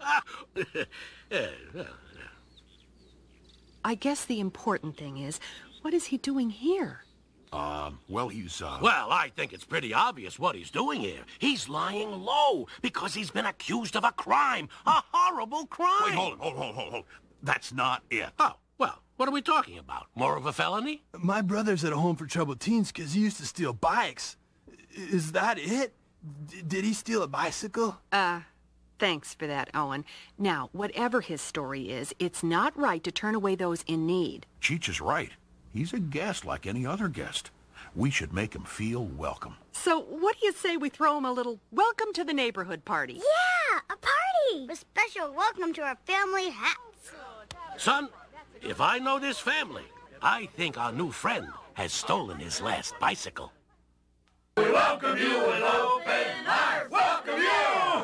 I guess the important thing is, What is he doing here? Um, well, he's, uh... Well, I think it's pretty obvious what he's doing here. He's lying low because he's been accused of a crime. A horrible crime. Wait, hold on, hold on, hold on, hold on. That's not it. Oh, well, what are we talking about? More of a felony? My brother's at a home for troubled teens because he used to steal bikes. Is that it? D- did he steal a bicycle? Uh, thanks for that, Owen. Now, whatever his story is, it's not right to turn away those in need. Cheech is right. He's a guest like any other guest. We should make him feel welcome. So what do you say we throw him a little welcome to the neighborhood party? Yeah, a party! A special welcome to our family hats. Son, if I know this family, I think our new friend has stolen his last bicycle. We welcome you with open arms. Welcome you!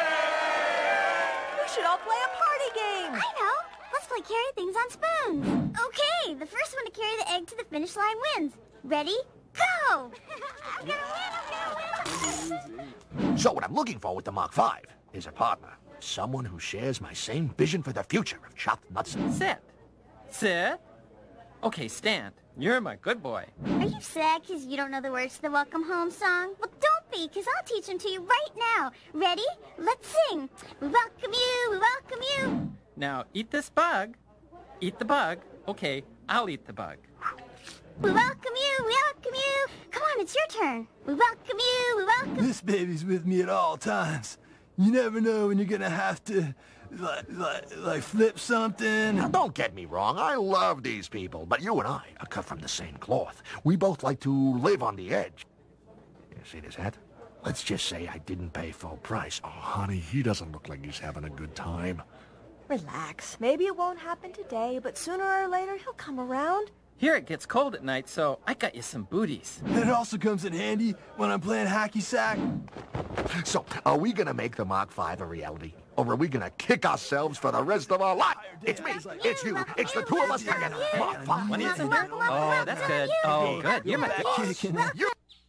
We should all play a party game. I know. Let's play carry things on spoons. Okay, the first one to carry the egg to the finish line wins. Ready? Go! I'm gonna win, I'm gonna win. So what I'm looking for with the Mach five is a partner. Someone who shares my same vision for the future of chopped nuts. Sit. Sit. Okay, stand. You're my good boy. Are you sad because you don't know the words to the Welcome Home song? Well, don't be, because I'll teach them to you right now. Ready? Let's sing. We welcome you, we welcome you. Now, eat this bug. Eat the bug. Okay, I'll eat the bug. We welcome you, we welcome you. Come on, it's your turn. We welcome you, we welcome... This baby's with me at all times. You never know when you're gonna have to, like, like, like flip something. Now, don't get me wrong. I love these people, but you and I are cut from the same cloth. We both like to live on the edge. You see this hat? Let's just say I didn't pay full price. Oh, honey, he doesn't look like he's having a good time. Relax. Maybe it won't happen today, but sooner or later he'll come around. Here it gets cold at night, so I got you some booties. It also comes in handy when I'm playing hacky sack. So, are we gonna make the Mach five a reality? Or are we gonna kick ourselves for the rest of our life? It's me, it's you, it's the two of us together. Mach five. What is it? Oh, that's good. Oh, good. You're my boss. You...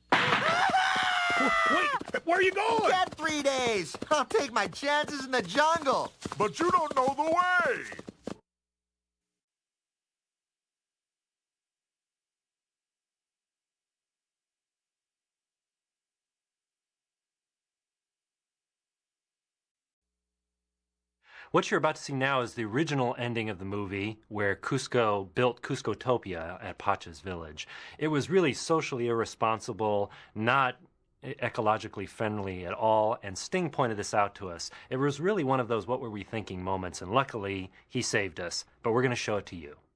Wait, where are you going? Get three days. I'll take my chances in the jungle. But you don't know the way. What you're about to see now is the original ending of the movie where Cusco built Cuscotopia at Pacha's village. It was really socially irresponsible, not ecologically friendly at all, and Sting pointed this out to us. It was really one of those what were we thinking moments, and luckily he saved us, but we're going to show it to you.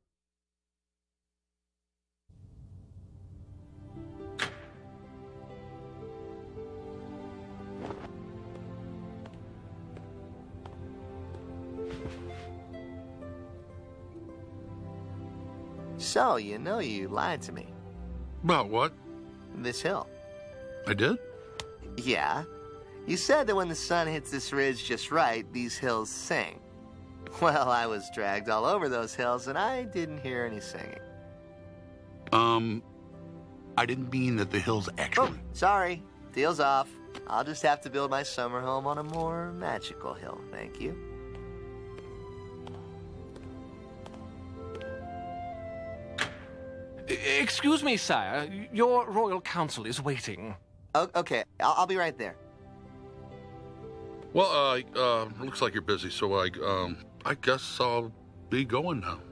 So, you know you lied to me. About what? This hill. I did? Yeah. You said that when the sun hits this ridge just right, these hills sing. Well, I was dragged all over those hills, and I didn't hear any singing. Um, I didn't mean that the hills actually... Oh, sorry. Deal's off. I'll just have to build my summer home on a more magical hill, thank you. Excuse me, sire. Your royal council is waiting. Oh, okay, I'll, I'll be right there. Well, uh, uh, looks like you're busy, so I, um, I guess I'll be going now.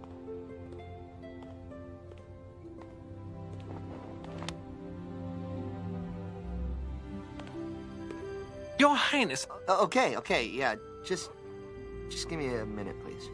Your Highness. Uh, okay, okay, yeah, just, just give me a minute, please.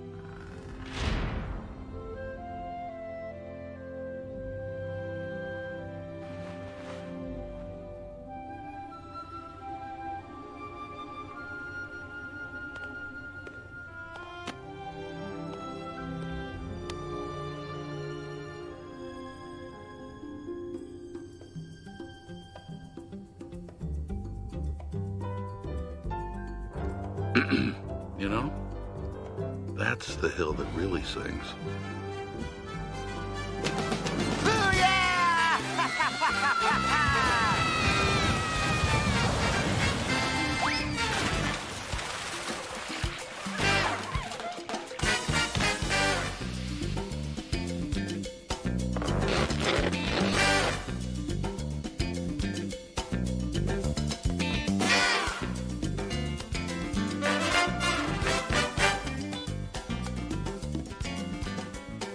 You know, that's the hill that really sings.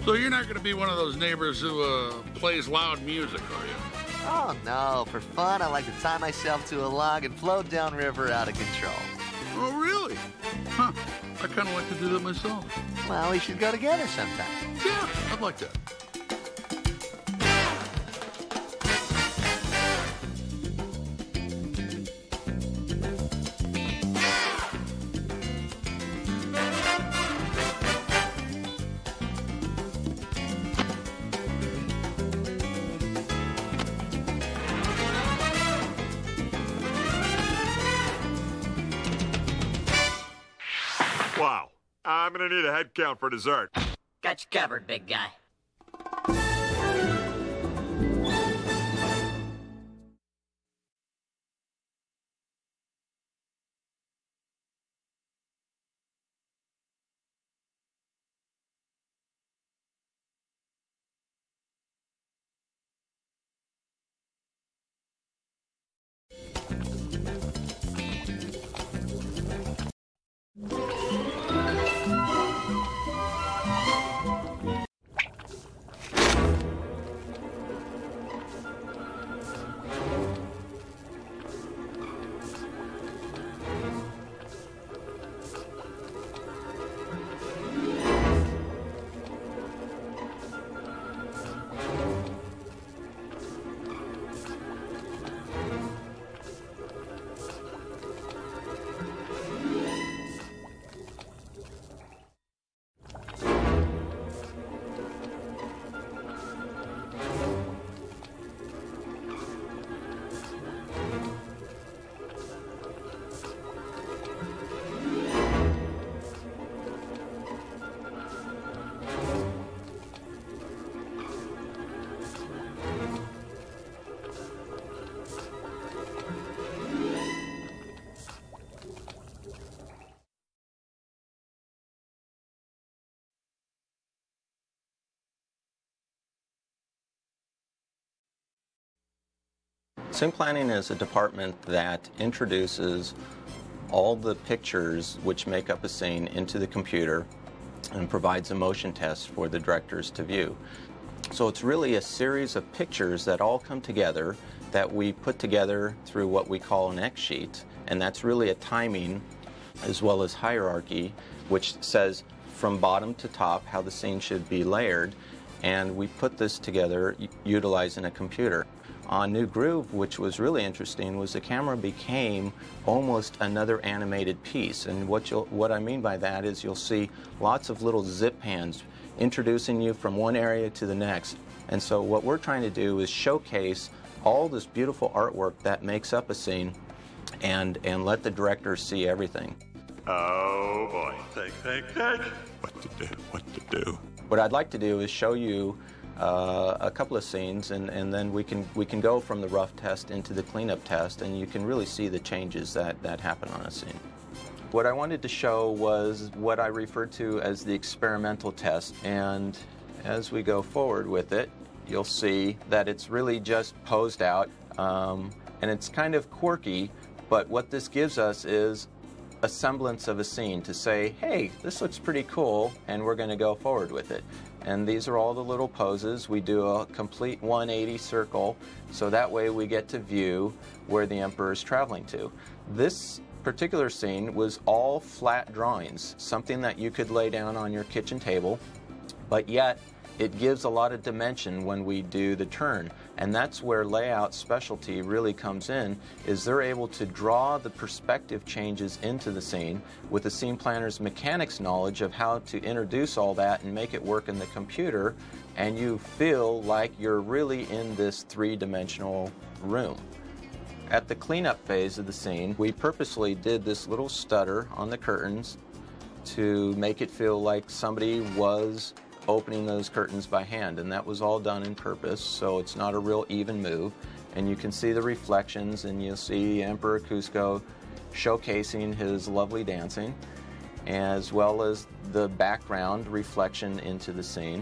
So you're not going to be one of those neighbors who uh, plays loud music, are you? Oh, no. For fun, I like to tie myself to a log and float downriver out of control. Oh, really? Huh. I kind of like to do that myself. Well, we should go together sometime. Yeah, I'd like that. Wow. I'm gonna need a head count for dessert. Got you covered, big guy. Scene planning is a department that introduces all the pictures which make up a scene into the computer and provides a motion test for the directors to view. So it's really a series of pictures that all come together that we put together through what we call an X sheet, and that's really a timing as well as hierarchy, which says from bottom to top how the scene should be layered, and we put this together utilizing a computer. On New Groove, which was really interesting, was the camera became almost another animated piece. And what you'll, what I mean by that is you'll see lots of little zip hands introducing you from one area to the next. And so what we're trying to do is showcase all this beautiful artwork that makes up a scene and, and let the directors see everything. Oh boy, take, take, take. What to do, what to do. What I'd like to do is show you Uh, a couple of scenes, and, and then we can we can go from the rough test into the cleanup test, and you can really see the changes that, that happen on a scene. What I wanted to show was what I refer to as the experimental test, and as we go forward with it, you'll see that it's really just posed out, um, and it's kind of quirky, but what this gives us is a semblance of a scene to say, hey, this looks pretty cool, and we're going to go forward with it. And these are all the little poses. We do a complete one eighty circle, so that way we get to view where the Emperor is traveling to. This particular scene was all flat drawings, something that you could lay down on your kitchen table, but yet it gives a lot of dimension when we do the turn. And that's where layout specialty really comes in, is they're able to draw the perspective changes into the scene with the scene planner's mechanics knowledge of how to introduce all that and make it work in the computer, and you feel like you're really in this three-dimensional room. At the cleanup phase of the scene, we purposely did this little stutter on the curtains to make it feel like somebody was opening those curtains by hand, and that was all done in purpose, so it's not a real even move. And you can see the reflections, and you'll see Emperor Cusco showcasing his lovely dancing, as well as the background reflection into the scene.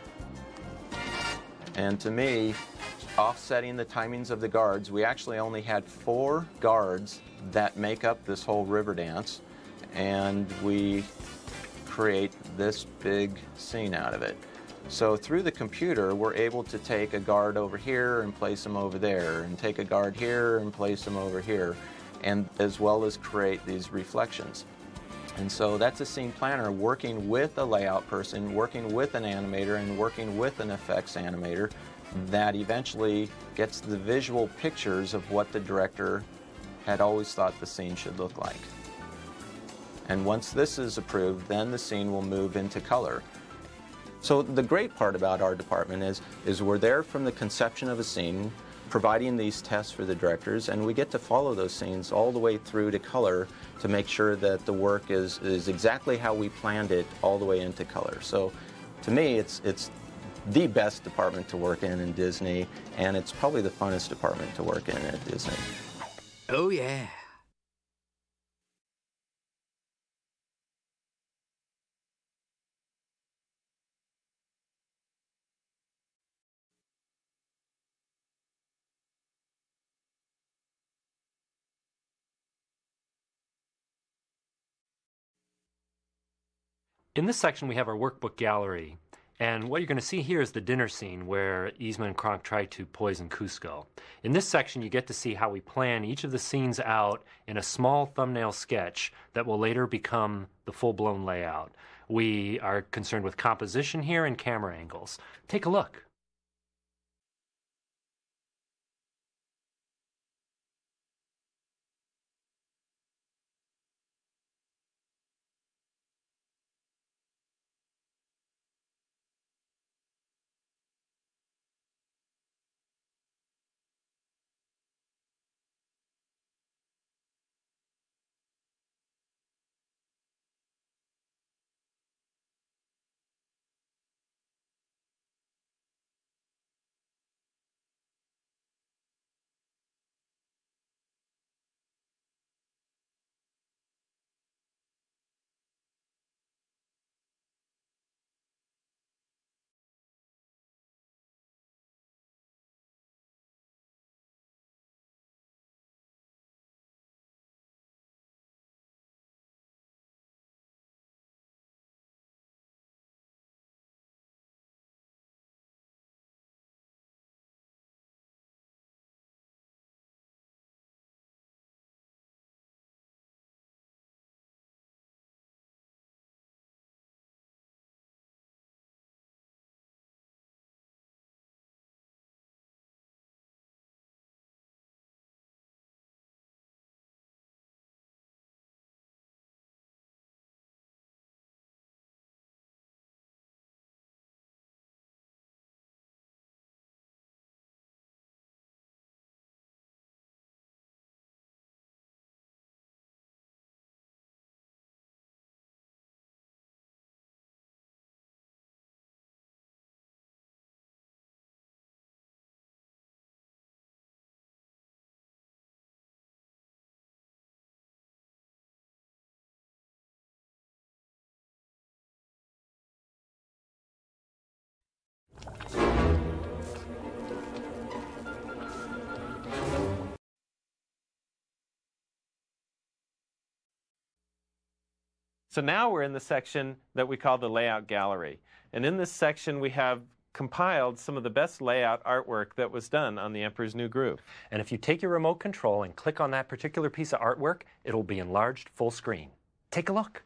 And to me, offsetting the timings of the guards, we actually only had four guards that make up this whole river dance, and we create this big scene out of it. So through the computer, we're able to take a guard over here and place them over there, and take a guard here and place them over here, and as well as create these reflections. And so that's a scene planner working with a layout person, working with an animator, and working with an effects animator that eventually gets the visual pictures of what the director had always thought the scene should look like. And once this is approved, then the scene will move into color. So the great part about our department is, is we're there from the conception of a scene, providing these tests for the directors, and we get to follow those scenes all the way through to color to make sure that the work is, is exactly how we planned it all the way into color. So to me, it's, it's the best department to work in in Disney, and it's probably the funnest department to work in at Disney. Oh, yeah. In this section, we have our workbook gallery. And what you're going to see here is the dinner scene where Yzma and Kronk try to poison Kuzco. In this section, you get to see how we plan each of the scenes out in a small thumbnail sketch that will later become the full-blown layout. We are concerned with composition here and camera angles. Take a look. So now we're in the section that we call the layout gallery. And in this section, we have compiled some of the best layout artwork that was done on the Emperor's New Groove. And if you take your remote control and click on that particular piece of artwork, it'll be enlarged full screen. Take a look.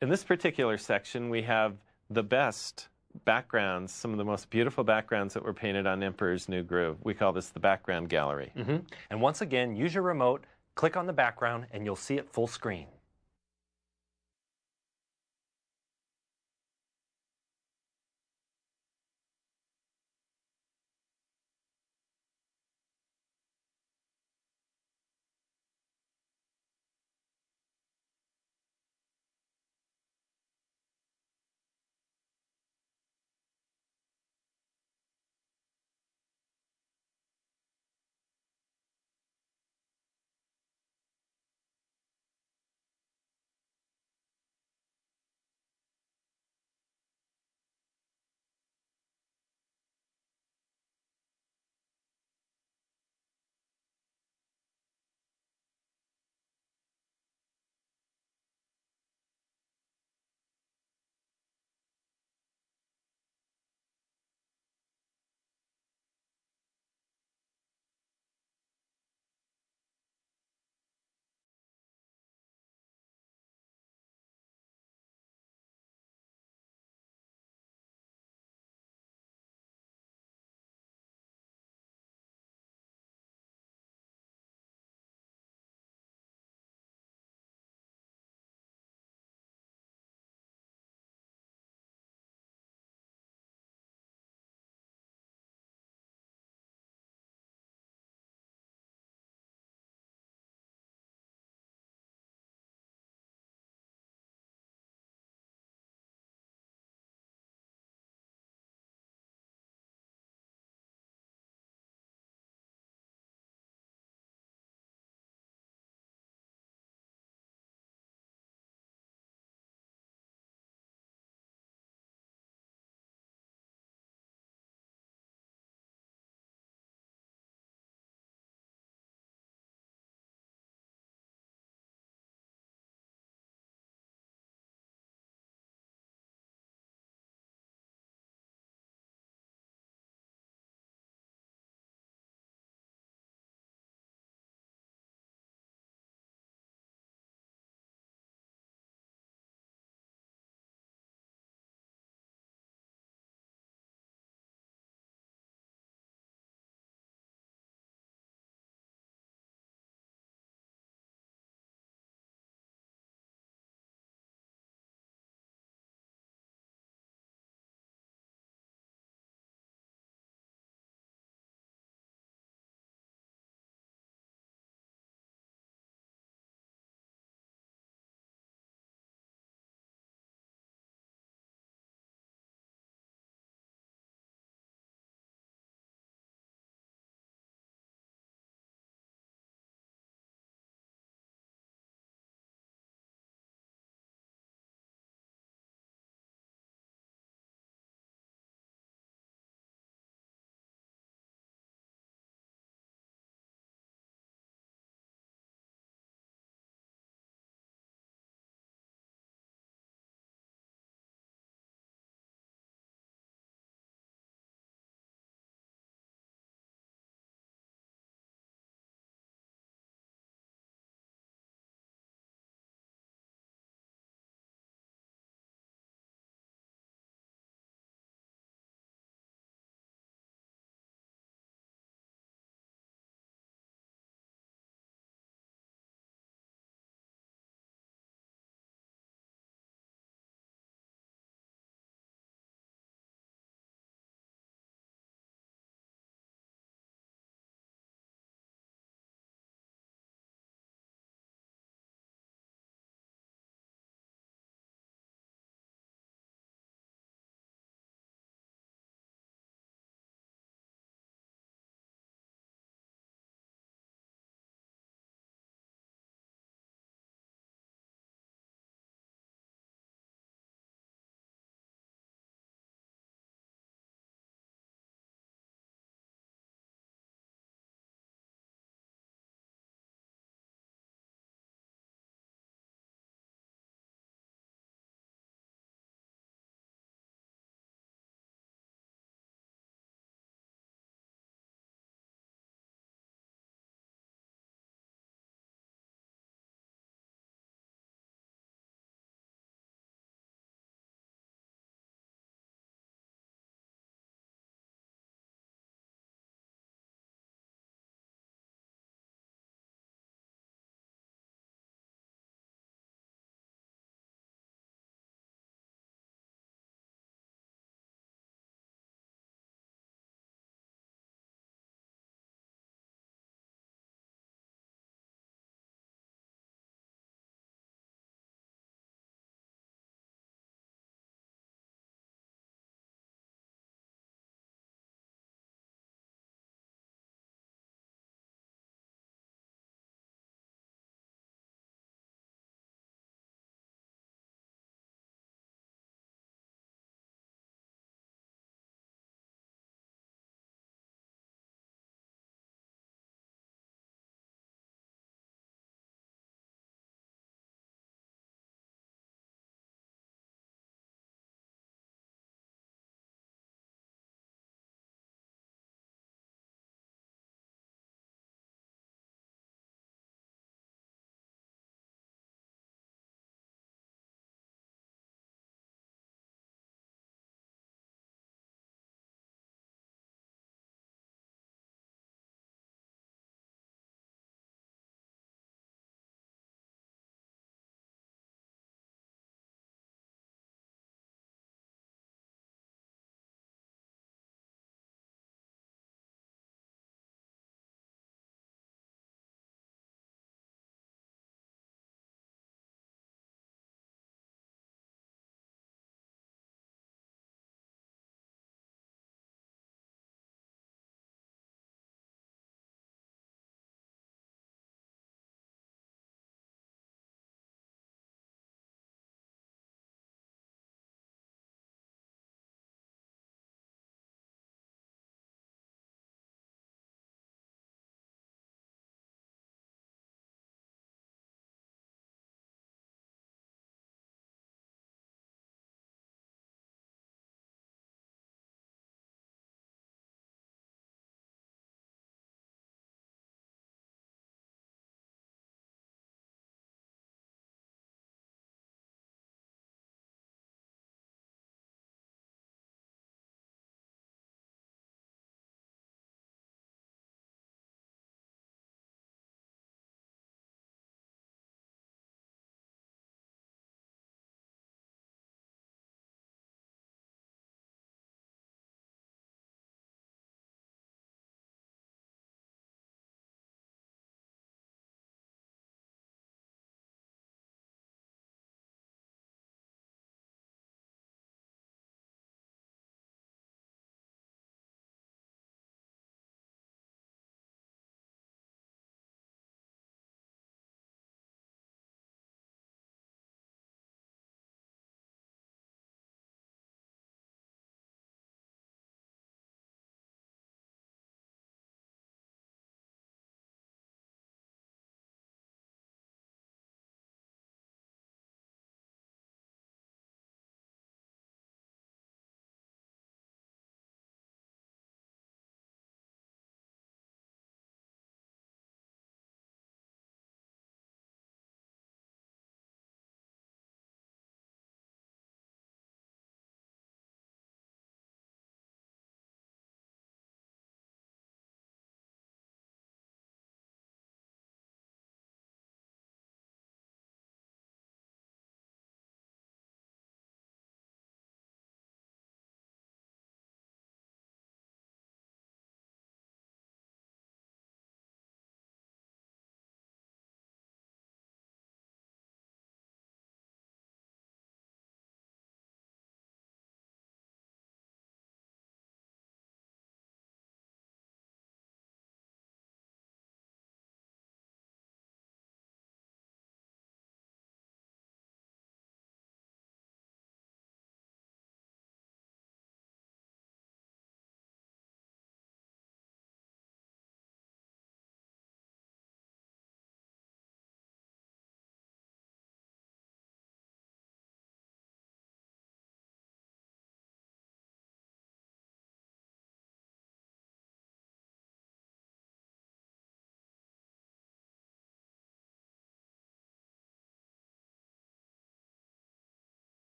In this particular section, we have the best backgrounds, some of the most beautiful backgrounds that were painted on Emperor's New Groove. We call this the background gallery. Mm-hmm. And once again, use your remote, click on the background, and you'll see it full screen.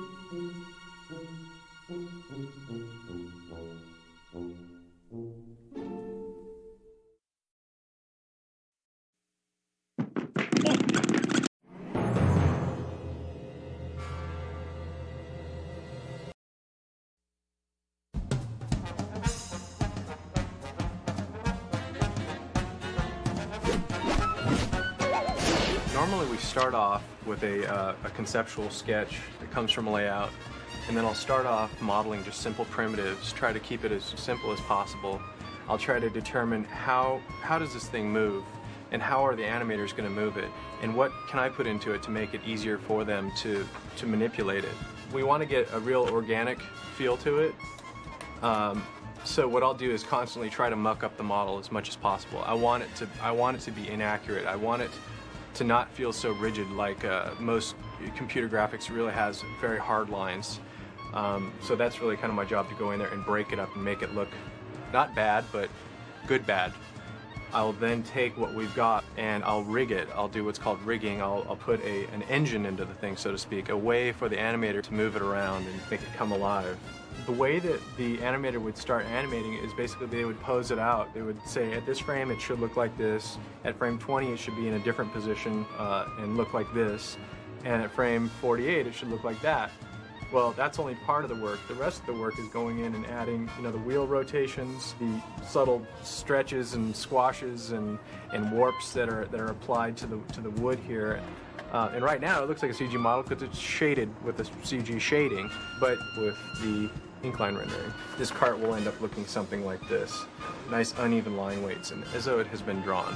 Normally we start off with a, uh, a conceptual sketch that comes from a layout, and then I'll start off modeling just simple primitives, try to keep it as simple as possible. I'll try to determine how, how does this thing move, and how are the animators going to move it, and what can I put into it to make it easier for them to, to manipulate it. We want to get a real organic feel to it, um, so what I'll do is constantly try to muck up the model as much as possible. I want it to, I want it to be inaccurate. I want it to not feel so rigid like uh, most computer graphics really has very hard lines. Um, so that's really kind of my job, to go in there and break it up and make it look not bad, but good bad. I'll then take what we've got and I'll rig it. I'll do what's called rigging. I'll, I'll put a, an engine into the thing, so to speak, a way for the animator to move it around and make it come alive. The way that the animator would start animating is basically they would pose it out. They would say, at this frame it should look like this, at frame twenty it should be in a different position uh, and look like this, and at frame forty-eight it should look like that. Well, that's only part of the work. The rest of the work is going in and adding, you know, the wheel rotations, the subtle stretches and squashes and, and warps that are that are applied to the to the wood here. Uh, and right now it looks like a C G model because it's shaded with a C G shading, but with the incline rendering, this cart will end up looking something like this. Nice uneven line weights, and as though it has been drawn.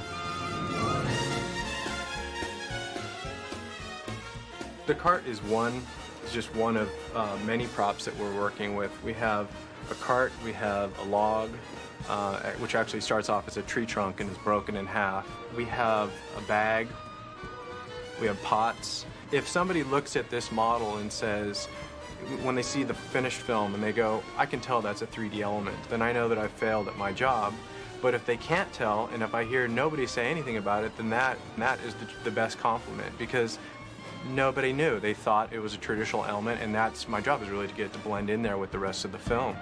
The cart is one, it's just one of uh, many props that we're working with. We have a cart, we have a log, uh, which actually starts off as a tree trunk and is broken in half. We have a bag, we have pots. If somebody looks at this model and says, when they see the finished film and they go, I can tell that's a three D element, then I know that I've failed at my job. But if they can't tell, and if I hear nobody say anything about it, then that, that is the, the best compliment, because nobody knew. They thought it was a traditional element, and that's my job, is really to get it to blend in there with the rest of the film.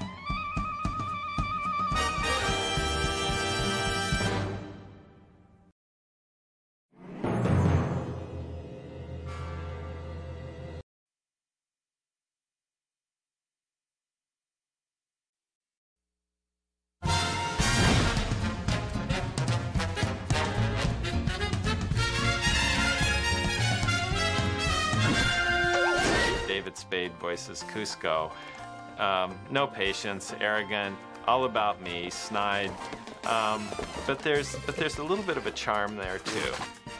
Spade voices Cusco. Um, no patience, arrogant, all about me, snide. Um, but there's but there's a little bit of a charm there too.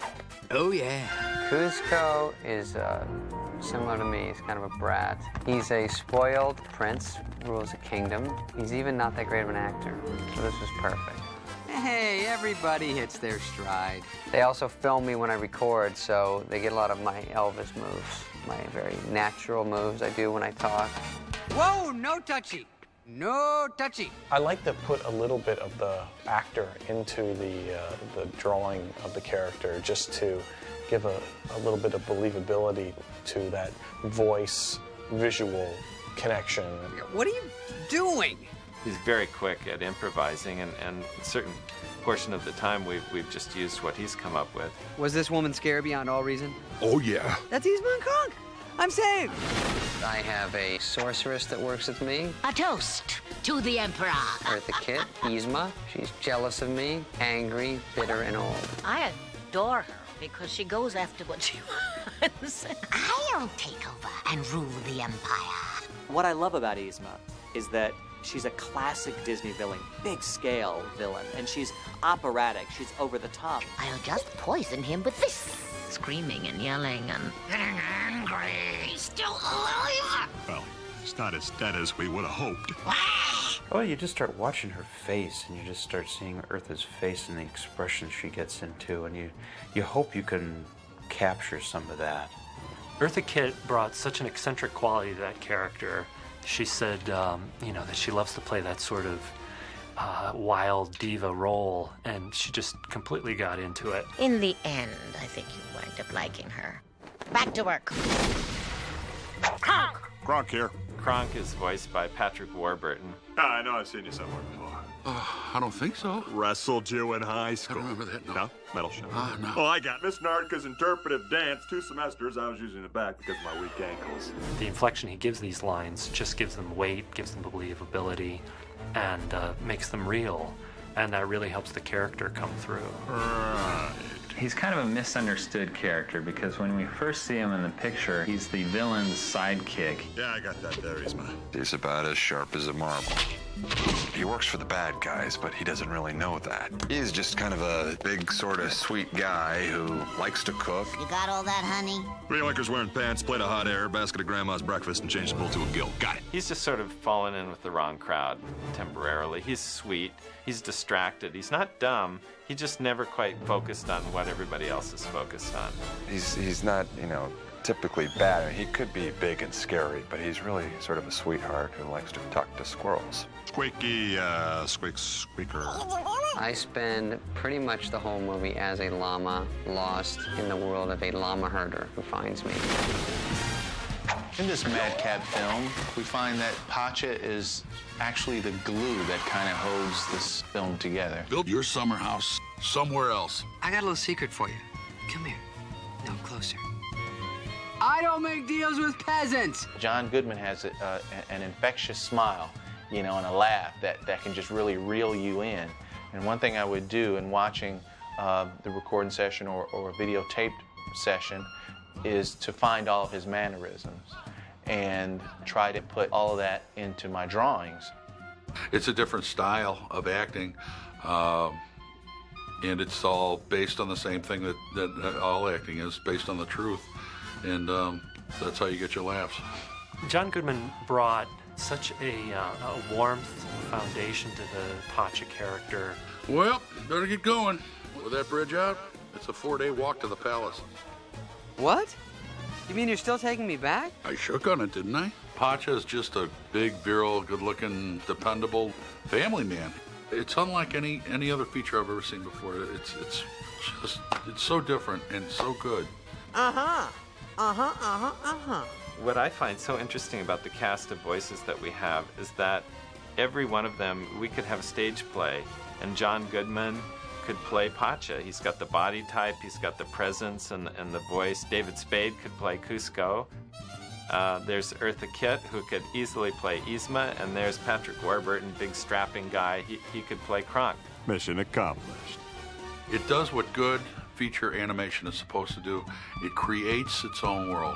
Oh yeah. Cusco is uh, similar to me. He's kind of a brat. He's a spoiled prince, rules a kingdom. He's even not that great of an actor, so this was perfect. Hey, everybody hits their stride. They also film me when I record, so they get a lot of my Elvis moves, my very natural moves I do when I talk. Whoa, no touchy. No touchy. I like to put a little bit of the actor into the, uh, the drawing of the character, just to give a, a little bit of believability to that voice, visual connection. What are you doing? He's very quick at improvising, and, and a certain portion of the time we've, we've just used what he's come up with. Was this woman scary beyond all reason? Oh, yeah. That's Eastman Kronk. I'm saved. I have a sorceress that works with me. A toast to the Emperor. Eartha Kitt, Yzma. She's jealous of me, angry, bitter, and old. I adore her because she goes after what she wants. I'll take over and rule the Empire. What I love about Yzma is that she's a classic Disney villain, big scale villain, and she's operatic, she's over the top. I'll just poison him with this. Screaming and yelling and getting angry. He's still alive. Well, it's not as dead as we would have hoped. Well, you just start watching her face, and you just start seeing Eartha's face and the expression she gets into, and you, you hope you can capture some of that. Eartha Kitt brought such an eccentric quality to that character. She said, um, you know, that she loves to play that sort of uh, wild diva role, and she just completely got into it. In the end, I think you wind up liking her. Back to work. Come. Gronk here. Kronk is voiced by Patrick Warburton. Ah, I know I've seen you somewhere before. Uh, I don't think so. Wrestled you in high school. I don't remember that, no. No? Metal show. Ah, no. Well, I got Miss Nardka's interpretive dance two semesters. I was using the back because of my weak ankles. The inflection he gives these lines just gives them weight, gives them believability, and uh, makes them real. And that really helps the character come through. Right. He's kind of a misunderstood character because when we first see him in the picture, he's the villain's sidekick. Yeah, I got that there, Isma. He's about as sharp as a marble. He works for the bad guys, but he doesn't really know that. He's just kind of a big, sort of sweet guy who likes to cook. You got all that, honey? Three liquors wearing pants, plate of hot air, basket of grandma's breakfast, and change the bull to a gill. Got it. He's just sort of fallen in with the wrong crowd temporarily. He's sweet. He's distracted. He's not dumb. He just never quite focused on what everybody else is focused on. He's, he's not, you know, typically bad. I mean, he could be big and scary, but he's really sort of a sweetheart who likes to talk to squirrels. Squeaky, uh, squeak, squeaker. I spend pretty much the whole movie as a llama lost in the world of a llama herder who finds me. In this madcap film, we find that Pacha is actually the glue that kind of holds this film together. Build your summer house somewhere else. I got a little secret for you. Come here. No, closer. I don't make deals with peasants. John Goodman has a, uh, an infectious smile, you know, and a laugh that, that can just really reel you in. And one thing I would do in watching uh, the recording session or, or a videotaped session is to find all of his mannerisms and try to put all of that into my drawings. It's a different style of acting, um, and it's all based on the same thing that, that uh, all acting is, based on the truth. And um, that's how you get your laughs. John Goodman brought such a, uh, a warmth foundation to the Pacha character. Well, better get going. With that bridge out, it's a four-day walk to the palace. What? You mean you're still taking me back? I shook on it, didn't I? Pacha is just a big, virile, good-looking, dependable family man. It's unlike any any other feature I've ever seen before. It's it's just it's so different and so good. Uh-huh. Uh-huh, uh-huh, uh-huh. What I find so interesting about the cast of voices that we have is that every one of them, we could have a stage play, and John Goodman could play Pacha. He's got the body type, he's got the presence and, and the voice. David Spade could play Cusco. Uh, there's Eartha Kitt, who could easily play Yzma, and there's Patrick Warburton, big strapping guy. He, he could play Kronk. Mission accomplished. It does what good feature animation is supposed to do. It creates its own world.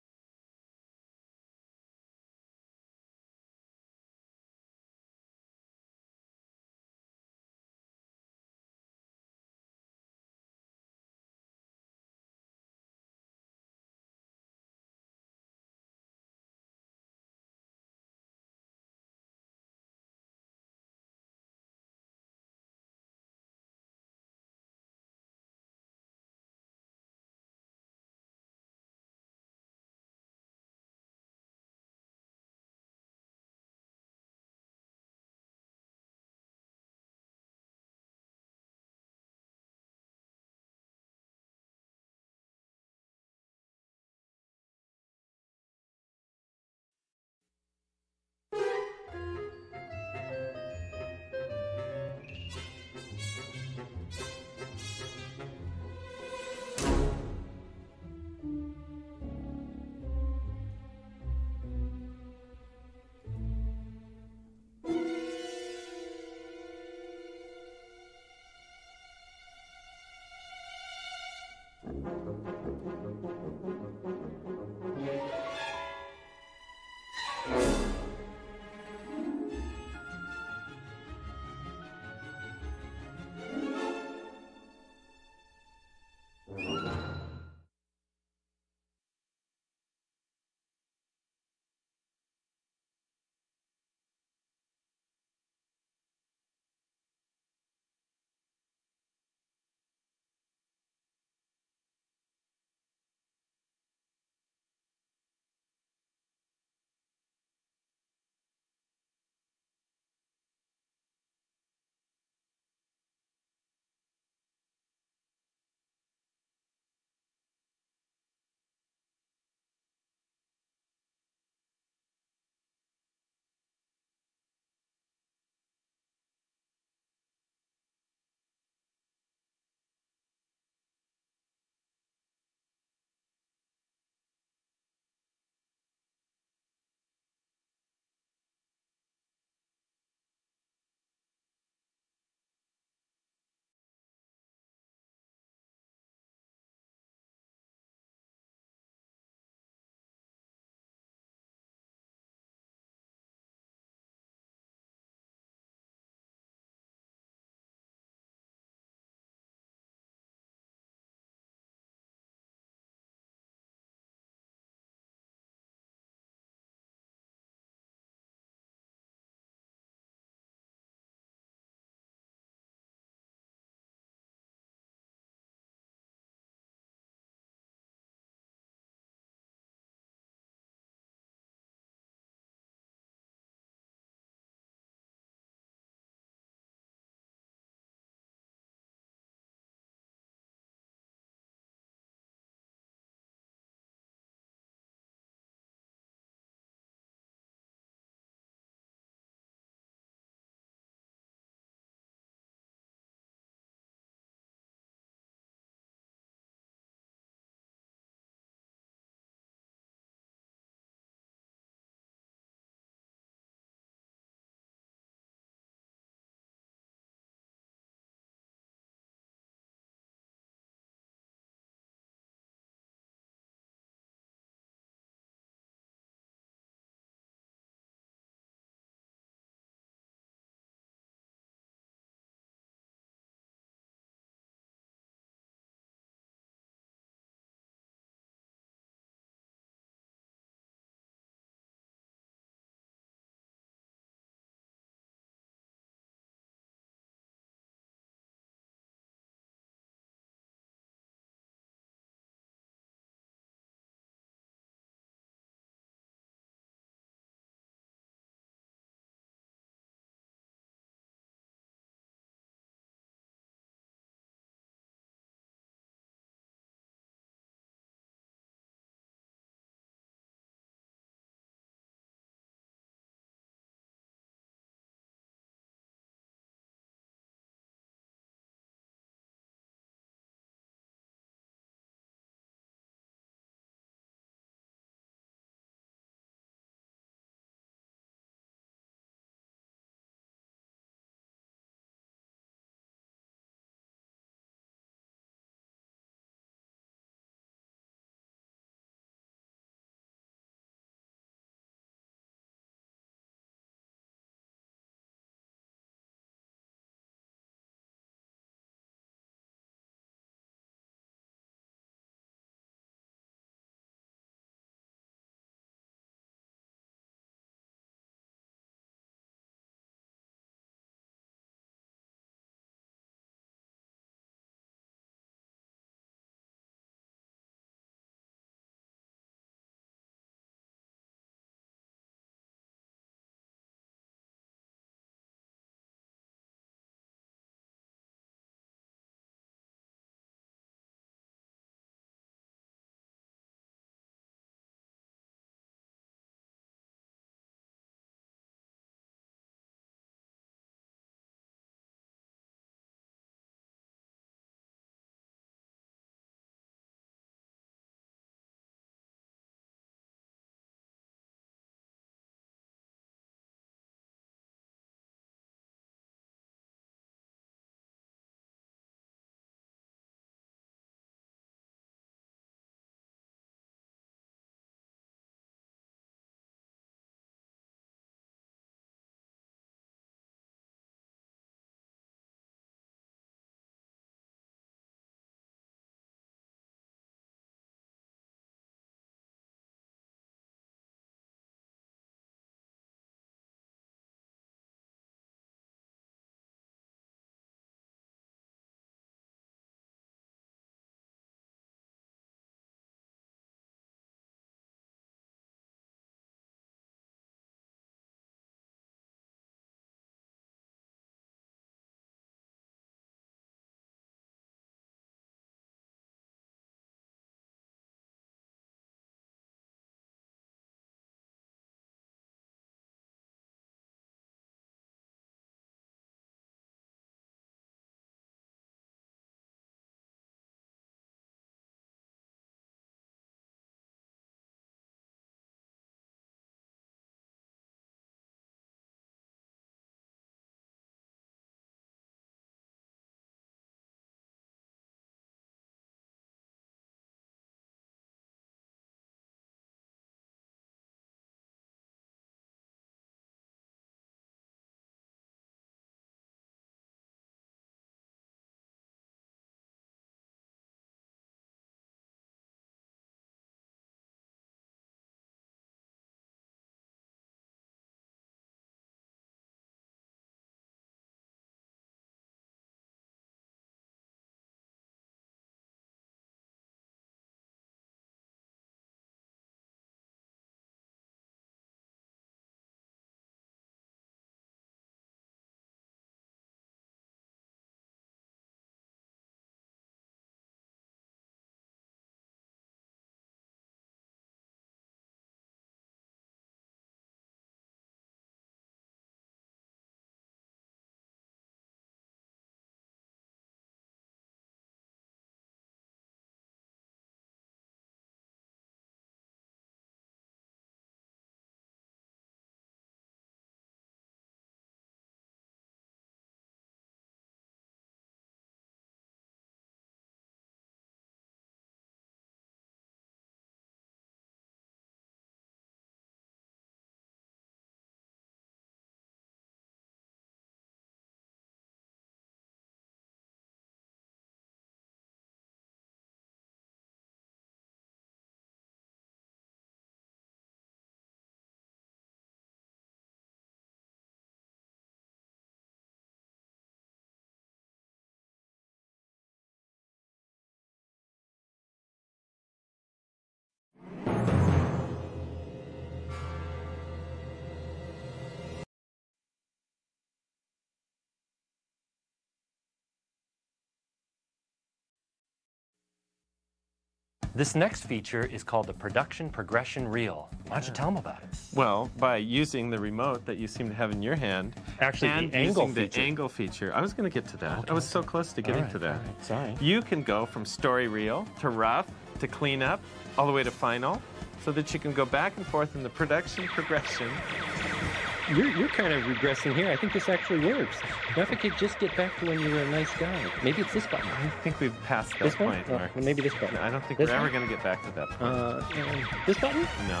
This next feature is called the production progression reel. Why don't you tell them about it? Well, by using the remote that you seem to have in your hand, Actually, and the angle using feature. the angle feature. I was going to get to that. Okay. I was so close to getting All right, to that. all right, sorry. You can go from story reel to rough to clean up, all the way to final, so that you can go back and forth in the production progression. You're, you're kind of regressing here. I think this actually works. Now, if I could just get back to when you were a nice guy. Maybe it's this button. I think we've passed that This one? point, Oh, Mark. well, maybe this button. No, I don't think This we're ever one? going to get back to that point. Uh, uh, this button? No.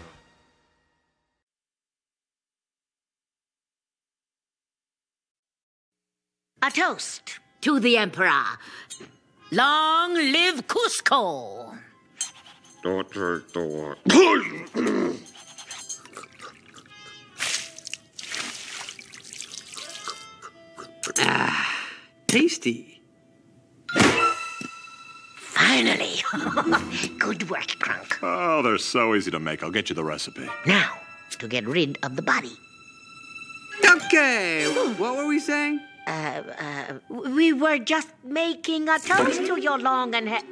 A toast to the Emperor. Long live Cusco. Don't take the one. Ah, tasty. Finally. Good work, Crunk. Oh, they're so easy to make. I'll get you the recipe. Now, to get rid of the body. Okay, what were we saying? Uh, uh, we were just making a toast to your long and he-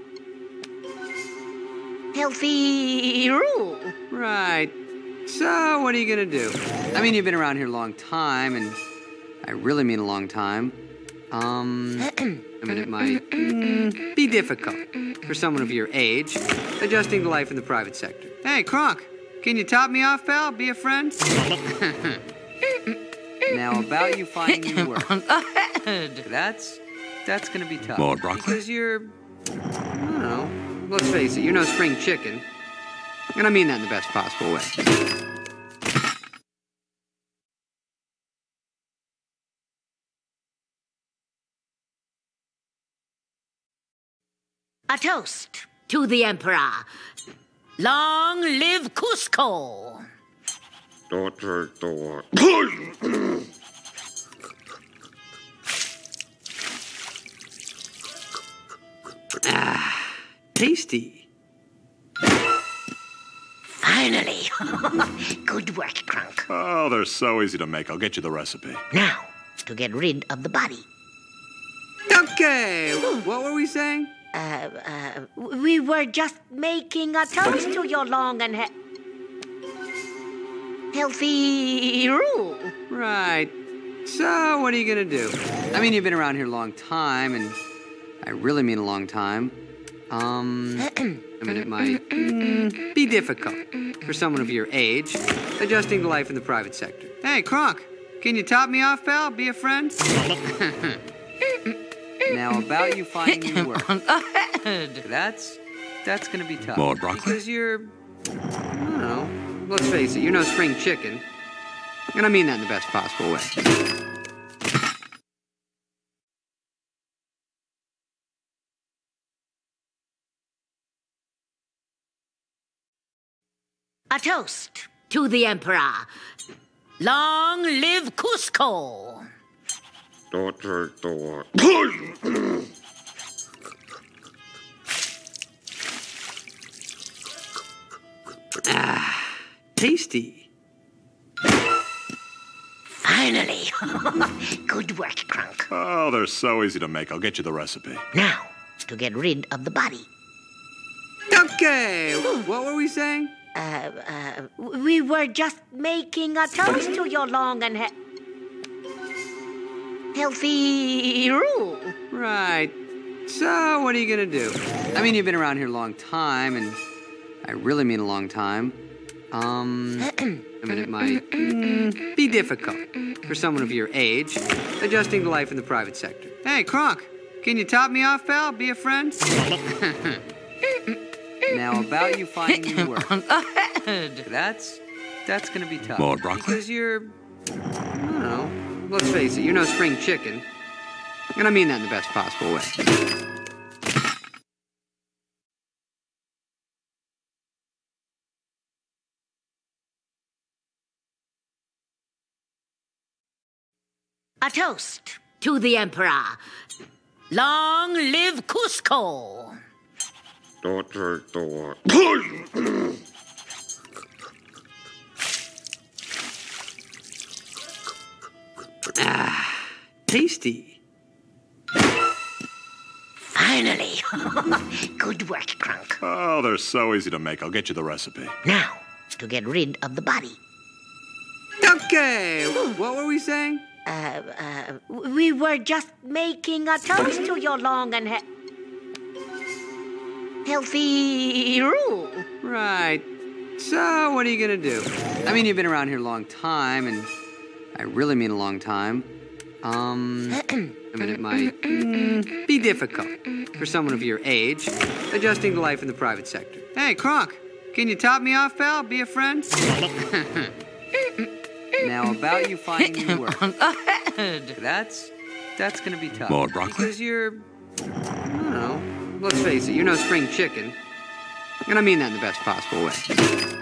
healthy rule. Right. So, what are you gonna do? I mean, you've been around here a long time, and I really mean a long time. Um, I mean, it might mm, be difficult for someone of your age, adjusting to life in the private sector. Hey, Kronk, can you top me off, pal? Be a friend? Now, about you finding new work. That's, that's gonna be tough. More broccoli? Because you're, I don't know, let's face it, you're no spring chicken. And I mean that in the best possible way. A toast to the Emperor. Long live Cusco. Don't take the one. Ah, tasty. Finally. Good work, Crunk. Oh, they're so easy to make. I'll get you the recipe. Now, to get rid of the body. Okay, what were we saying? Uh, uh, we were just making a toast to your long and he- healthy rule. Right. So, what are you gonna do? I mean, you've been around here a long time, and I really mean a long time. Um, I mean, it might mm, be difficult for someone of your age, adjusting to life in the private sector. Hey, Kronk, can you top me off, pal? Be a friend? Now, about you finding new work. That's, that's gonna be tough. More broccoli? Because you're, I don't know, let's face it, you're no spring chicken. And I mean that in the best possible way. A toast to the Emperor. Long live Cusco. Don't take the one. Ah, tasty. Finally. Good work, Crunk. Oh, they're so easy to make. I'll get you the recipe. Now, to get rid of the body. Okay, what were we saying? Uh, uh, we were just making a toast to your long and he- healthy rule. Right. So, what are you gonna do? I mean, you've been around here a long time, and I really mean a long time. Um, I mean, it might mm, be difficult for someone of your age, adjusting to life in the private sector. Hey, Kronk, can you top me off, pal? Be a friend? Now, about you finding new work. That's, that's gonna be tough. More broccoli? Because you're, I don't know, let's face it, you're no spring chicken. And I mean that in the best possible way. A toast to the Emperor. Long live Cusco. Don't take the one. Ah, tasty. Finally. Good Good work, Crunk. Oh, they're so easy to make. I'll get you the recipe. Now, to get rid of the body. Okay, what were we saying? Uh, uh, we were just making a toast to your long and he- healthy rule. Right. So, what are you gonna do? I mean, you've been around here a long time, and I really mean a long time. Um, I mean, it might mm, be difficult for someone of your age, adjusting to life in the private sector. Hey, Kronk, can you top me off, pal? Be a friend? Now, about you finding new work. That's, that's gonna be tough. More broccoli? Because you're, I don't know, let's face it, you're no spring chicken. And I mean that in the best possible way.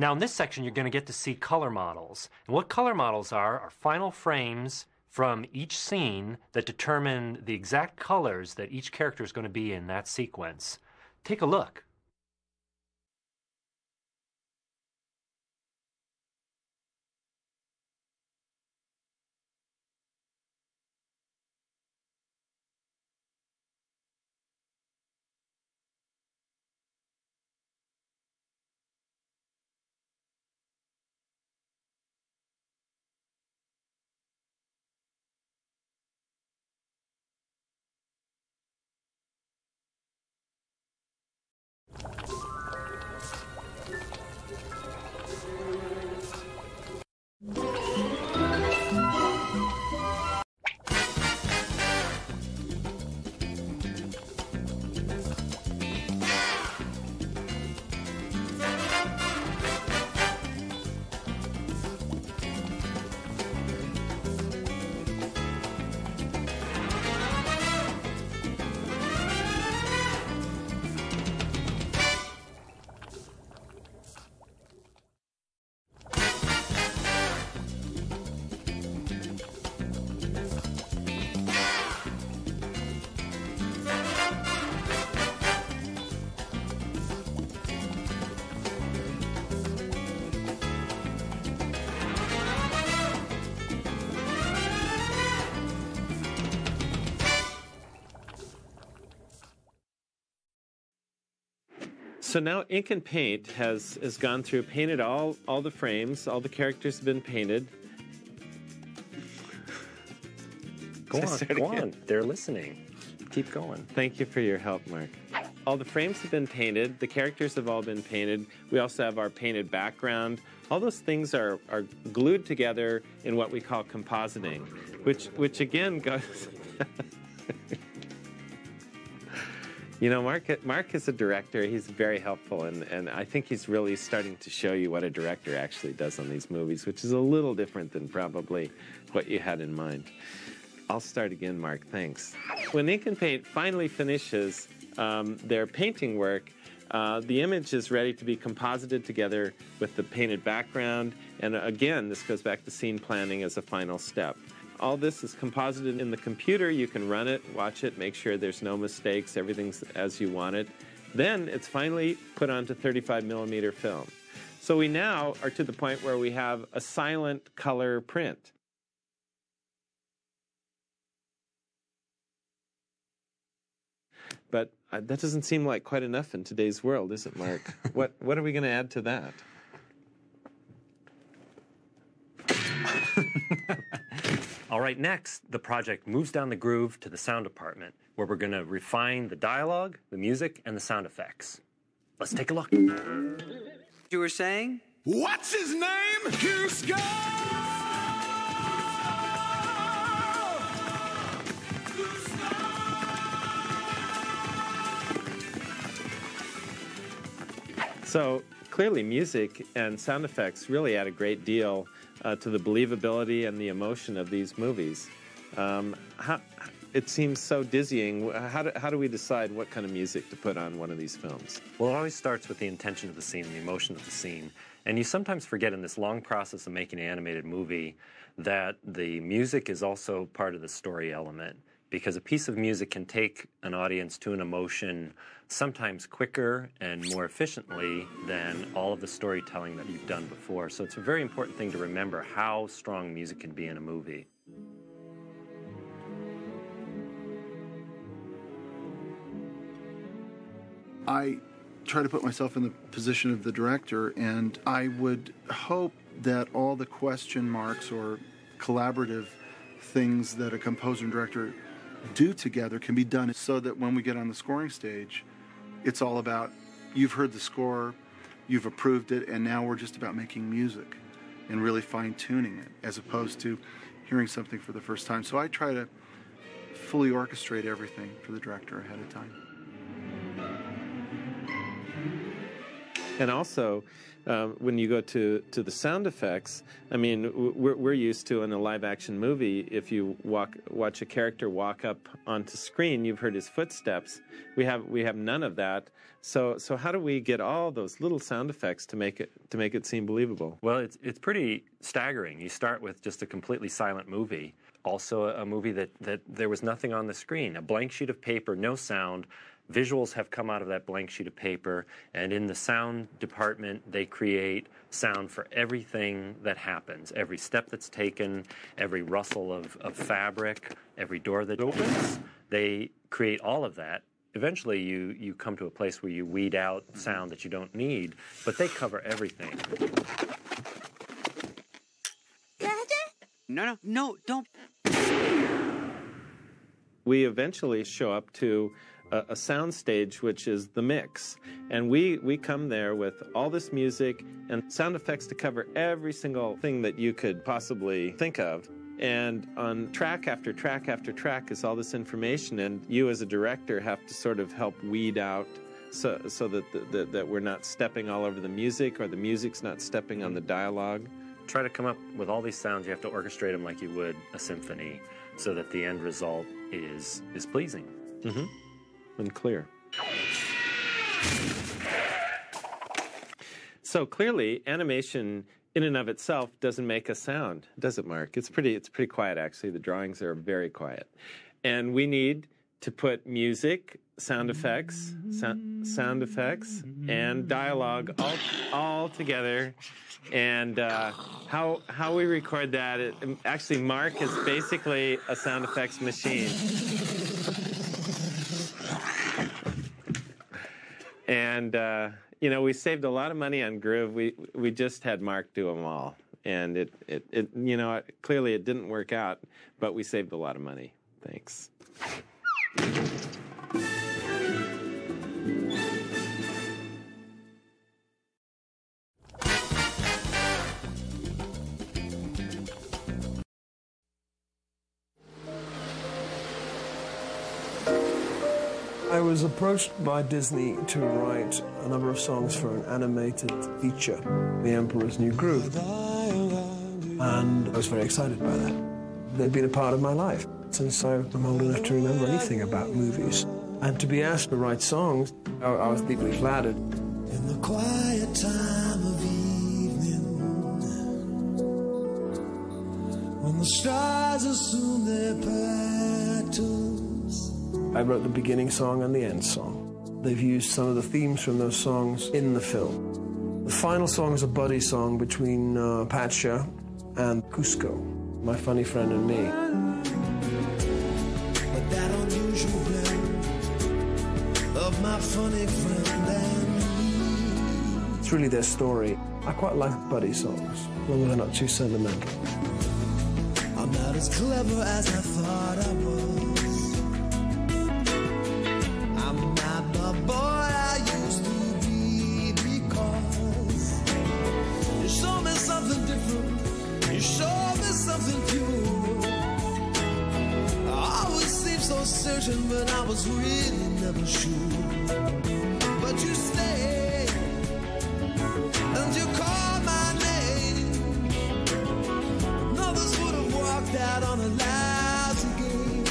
Now in this section, you're going to get to see color models. And what color models are are final frames from each scene that determine the exact colors that each character is going to be in that sequence. Take a look. So now Ink and Paint has, has gone through, painted all, all the frames, all the characters have been painted. Go on, go on. They're listening. Keep going. Thank you for your help, Mark. All the frames have been painted. The characters have all been painted. We also have our painted background. All those things are, are glued together in what we call compositing, which, which again goes... You know, Mark, Mark is a director. He's very helpful, and, and I think he's really starting to show you what a director actually does on these movies, which is a little different than probably what you had in mind. I'll start again, Mark. Thanks. When Ink and Paint finally finishes um, their painting work, uh, the image is ready to be composited together with the painted background, and again, this goes back to scene planning as a final step. All this is composited in the computer. You can run it, watch it, make sure there's no mistakes, everything's as you want it. Then it's finally put onto thirty-five millimeter film. So we now are to the point where we have a silent color print. But uh, that doesn't seem like quite enough in today's world, is it, Mark? what, what are we going to add to that? All right, next, the project moves down the groove to the sound department, where we're going to refine the dialogue, the music, and the sound effects. Let's take a look. You were saying? What's his name? Cusco! So clearly music and sound effects really add a great deal uh, to the believability and the emotion of these movies. Um, how, it seems so dizzying. How do, how do we decide what kind of music to put on one of these films? Well, it always starts with the intention of the scene, the emotion of the scene. And you sometimes forget in this long process of making an animated movie that the music is also part of the story element, because a piece of music can take an audience to an emotion sometimes quicker and more efficiently than all of the storytelling that you've done before. So it's a very important thing to remember how strong music can be in a movie. I try to put myself in the position of the director, and I would hope that all the question marks or collaborative things that a composer and director do together can be done so that when we get on the scoring stage, it's all about, you've heard the score, you've approved it, and now we're just about making music and really fine-tuning it, as opposed to hearing something for the first time. So I try to fully orchestrate everything for the director ahead of time. And also, um, when you go to, to the sound effects, I mean, we're, we're used to in a live-action movie, if you walk, watch a character walk up onto screen, you've heard his footsteps. We have we have none of that. So so how do we get all those little sound effects to make it to make it seem believable? Well, it's it's pretty staggering. You start with just a completely silent movie, also a, a movie that that there was nothing on the screen, a blank sheet of paper, no sound. Visuals have come out of that blank sheet of paper, and in the sound department, they create sound for everything that happens, every step that's taken, every rustle of, of fabric, every door that opens. They create all of that. Eventually, you, you come to a place where you weed out sound that you don't need, but they cover everything. No, no, no, don't. We eventually show up to a, a sound stage, which is the mix. And we, we come there with all this music and sound effects to cover every single thing that you could possibly think of. And on track after track after track is all this information, and you as a director have to sort of help weed out so, so that, the, the, that we're not stepping all over the music, or the music's not stepping on the dialogue. Try to come up with all these sounds. You have to orchestrate them like you would a symphony, so that the end result is is pleasing. Mm-hmm. And clear. So clearly, animation in and of itself doesn't make a sound, does it, Mark? It's pretty it's pretty quiet, actually. The drawings are very quiet. And we need to put music, sound effects, sound, sound effects, and dialogue all all together. And uh, how how we record that, it, actually, Mark is basically a sound effects machine. And, uh, you know, we saved a lot of money on Groove. We we just had Mark do them all. And, it, it, it you know, clearly it didn't work out, but we saved a lot of money. Thanks. I was approached by Disney to write a number of songs for an animated feature, The Emperor's New Groove. And I was very excited by that. They'd been a part of my life since I'm old enough to remember anything about movies. And to be asked to write songs, I, I was deeply flattered. In the quiet time of evening, when the stars assume their petals, I wrote the beginning song and the end song. They've used some of the themes from those songs in the film. The final song is a buddy song between uh, Pacha and Cusco, my funny friend and me. But that unusual blend of my funny friend and me. It's really their story. I quite like buddy songs, as long as they're not too sentimental. I'm not as clever as I thought I was. I'm not the boy I used to be, because you showed me something different. You showed me something pure. I always seemed so certain, but I was really never sure. But you stayed, and you called my name. Others would have walked out on a lousy game.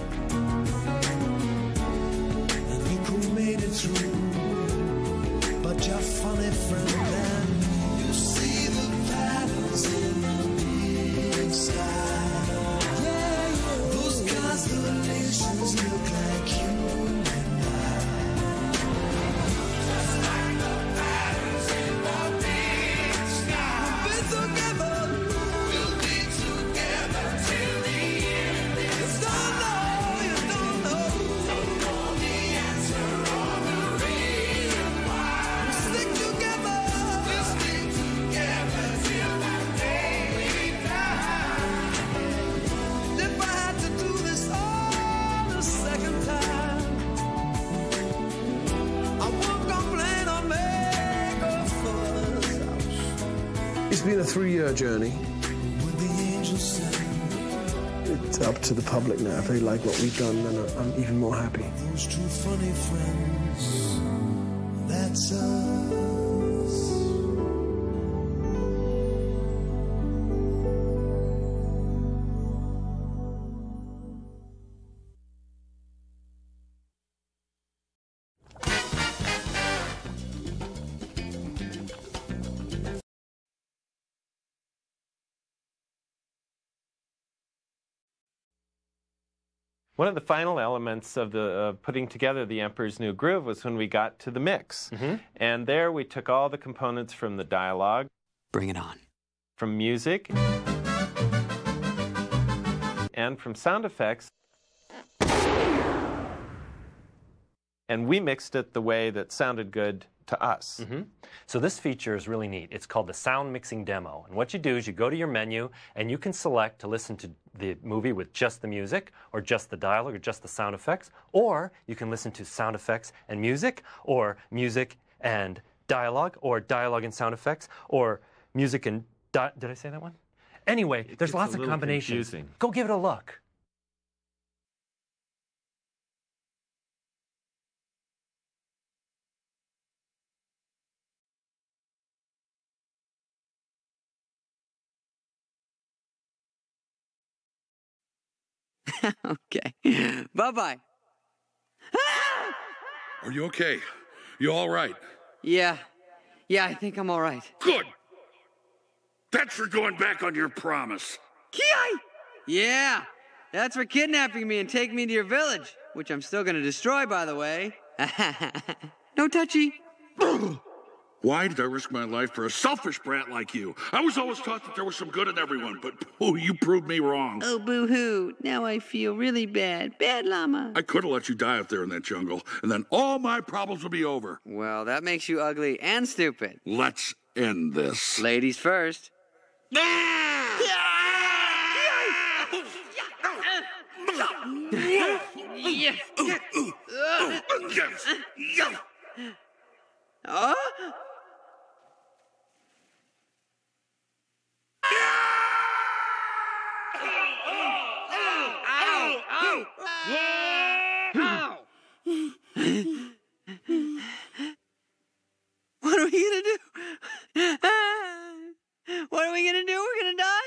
And look who made it through, but your funny friend and me. You see the patterns in the big sky. Yeah, yeah. Those constellations look like you and I. Just like the patterns in the big sky. We've been together, we'll be together till the end. You don't know, you don't know, don't know the answer or the reason why. We'll stick together, we'll stick together till that day we die. If I had to do this all the second time, I won't complain or make a fuss. It's been a three-year journey. With the angels sing, It's up to the public now. If they like what we've done, then I'm even more happy. those two funny friends, that's us. One of the final elements of the uh, putting together the Emperor's New Groove was when we got to the mix. Mm-hmm. And there we took all the components from the dialogue. Bring it on. From music. And from sound effects. And we mixed it the way that sounded good to us. Mm-hmm. So this feature is really neat. It's called the Sound Mixing Demo. And what you do is you go to your menu and you can select to listen to the movie with just the music or just the dialogue or just the sound effects. Or you can listen to sound effects and music or music and dialogue or dialogue and sound effects or music and... Di- Did I say that one? Anyway, it there's lots of combinations. Confusing. Go give it a look. Okay. Bye-bye. Are you okay? You all right? Yeah. Yeah, I think I'm all right. Good. That's for going back on your promise. Ki-yi! Yeah. That's for kidnapping me and taking me to your village, which I'm still going to destroy, by the way. No touchy. Why did I risk my life for a selfish brat like you? I was always taught that there was some good in everyone, but oh, you proved me wrong. Oh, boo-hoo. Now I feel really bad. Bad llama. I could have let you die out there in that jungle, and then all my problems would be over. Well, that makes you ugly and stupid. Let's end this. Ladies first. Oh? What are we gonna do? What are we gonna do? We're gonna die?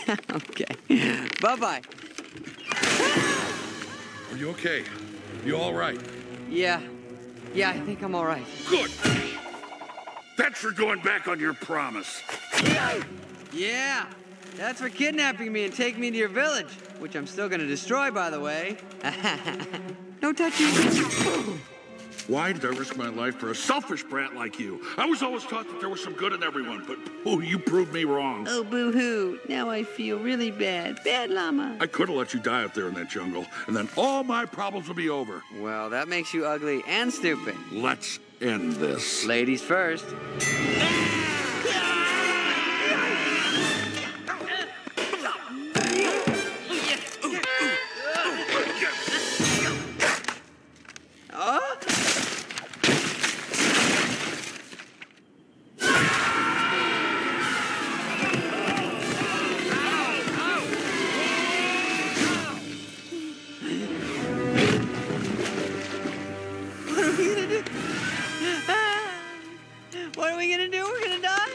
Okay. Bye-bye. Are you okay? You all right? Yeah. Yeah, I think I'm all right. Good. That's for going back on your promise. Yeah. That's for kidnapping me and taking me to your village, which I'm still gonna destroy, by the way. No touching. Why did I risk my life for a selfish brat like you? I was always taught that there was some good in everyone, but oh, you proved me wrong. Oh, boo-hoo. Now I feel really bad. Bad llama. I could have let you die out there in that jungle, and then all my problems would be over. Well, that makes you ugly and stupid. Let's end this. Ladies first. What are we gonna do? We're gonna die?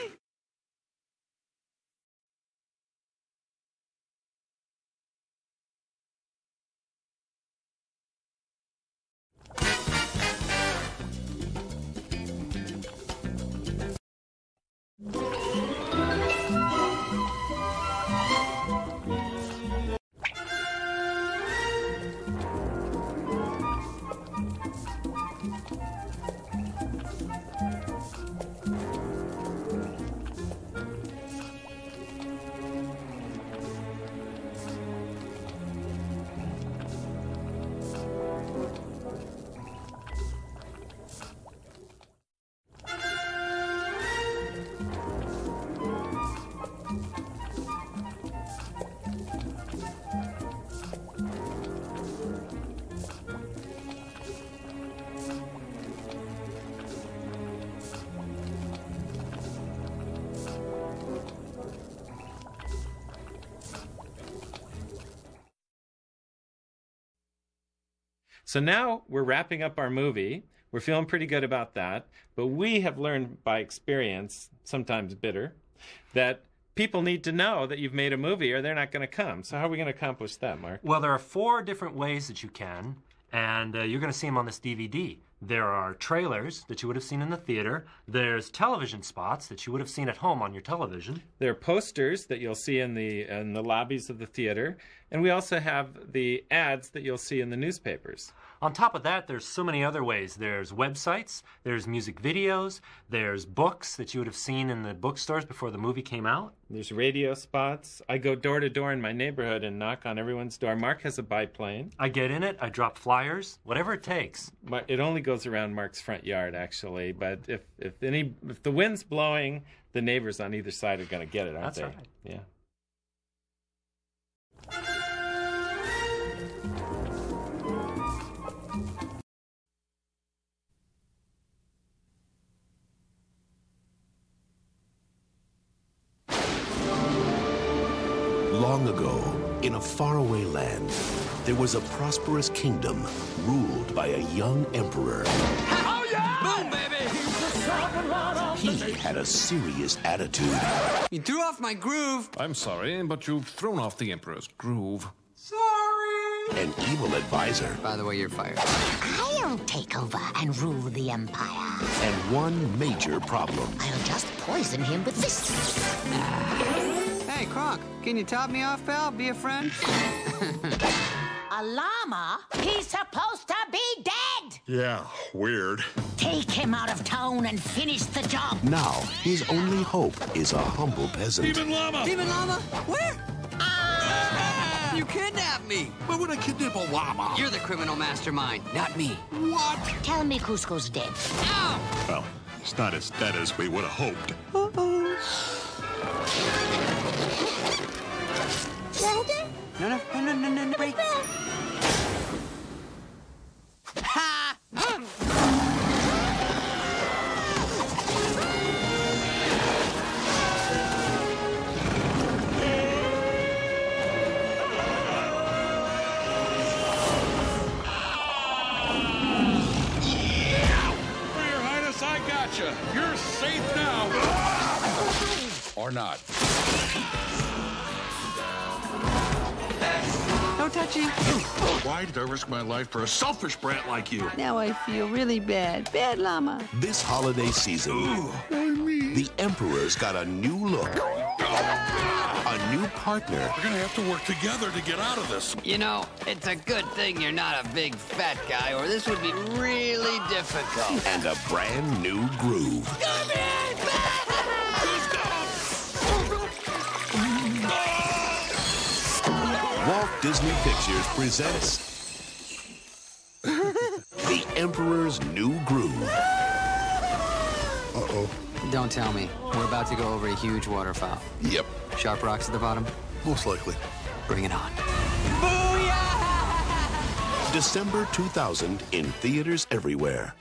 So now we're wrapping up our movie. We're feeling pretty good about that. But we have learned by experience, sometimes bitter, that people need to know that you've made a movie or they're not going to come. So how are we going to accomplish that, Mark? Well, there are four different ways that you can, and uh, you're going to see them on this D V D. There are trailers that you would have seen in the theater. There's television spots that you would have seen at home on your television. There are posters that you'll see in the in the lobbies of the theater. And we also have the ads that you'll see in the newspapers. On top of that, there's so many other ways. There's websites, there's music videos, there's books that you would have seen in the bookstores before the movie came out. There's radio spots. I go door to door in my neighborhood and knock on everyone's door. Mark has a biplane. I get in it, I drop flyers, whatever it takes. But it only goes around Mark's front yard, actually. But if, if, any, if the wind's blowing, the neighbors on either side are going to get it, aren't That's they? right. Yeah. Long ago, in a faraway land, there was a prosperous kingdom ruled by a young emperor. Oh, yeah! Boom, baby! He had a serious attitude. You threw off my groove. I'm sorry, but you've thrown off the Emperor's groove. Sorry. An evil advisor. By the way, you're fired. I'll take over and rule the Empire. And one major problem. I'll just poison him with this. Hey, Kronk, can you top me off, pal? Be a friend? A llama? He's supposed to be dead! Yeah, weird. Take him out of town and finish the job. Now, his only hope is a humble peasant. Demon llama! Demon llama? Where? Ah! You kidnapped me! Why would I kidnap a llama? You're the criminal mastermind, not me. What? Tell me Cusco's dead. Ow! Well, it's not as dead as we would have hoped. Uh-oh. Walter? No, no, no, no, no, no, no, break. Ha! Your Highness, I gotcha. You're safe now. Or not. touchy. Why did I risk my life for a selfish brat like you? Now I feel really bad. Bad llama. This holiday season, the Emperor's got a new look, a new partner. We're gonna have to work together to get out of this. You know, it's a good thing you're not a big fat guy, or this would be really difficult. And a brand new groove. Walt Disney Pictures presents The Emperor's New Groove. Uh-oh. Don't tell me. We're about to go over a huge waterfowl. Yep. Sharp rocks at the bottom? Most likely. Bring it on. December two thousand in theaters everywhere.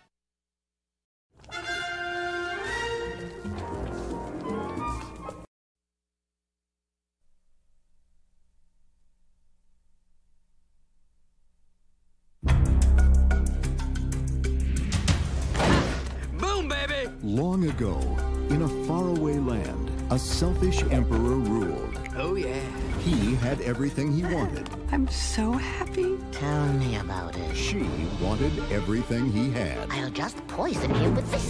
Boom, baby! Long ago, in a faraway land, a selfish emperor ruled. Oh, yeah. He had everything he wanted. I'm so happy. Tell me about it. She wanted everything he had. I'll just poison you with this.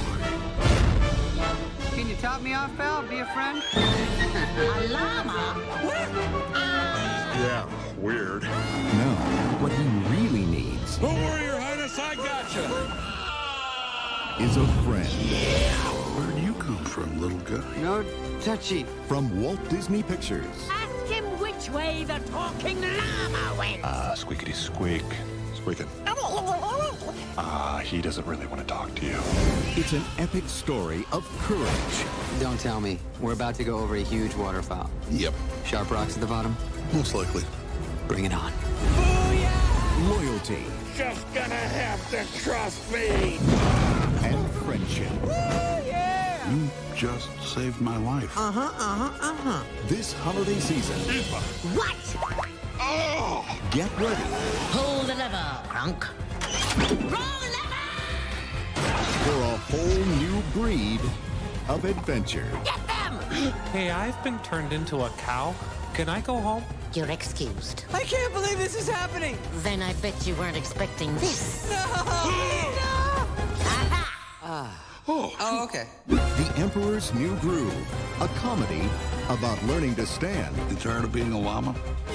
Can you top me off, pal? Be a friend? A llama? Yeah, weird. Now, what he really needs Don't worry, Your Highness, I gotcha. is a friend. Where'd you come from, little guy? No touchy. From Walt Disney Pictures. Ask him which way the talking llama went. Ah, squeakity squeak. Squeaking. Ah, he doesn't really want to talk to you. It's an epic story of courage. Don't tell me. We're about to go over a huge waterfowl. Yep. Sharp rocks at the bottom? Most likely. Bring it on. Loyalty. Just gonna have to trust me. And friendship. You just saved my life. Uh-huh, uh-huh, uh-huh. This holiday season, What? Oh! get ready Pull the lever, Crunk. Roll lever! for a whole new breed of adventure. Get them! Hey, I've been turned into a cow. Can I go home? You're excused. I can't believe this is happening. Then I bet you weren't expecting this. No! Ah. Oh. Oh, okay. The Emperor's New Groove, a comedy about learning to stand You tired of being a llama?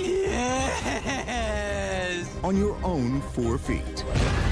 Yes! on your own four feet.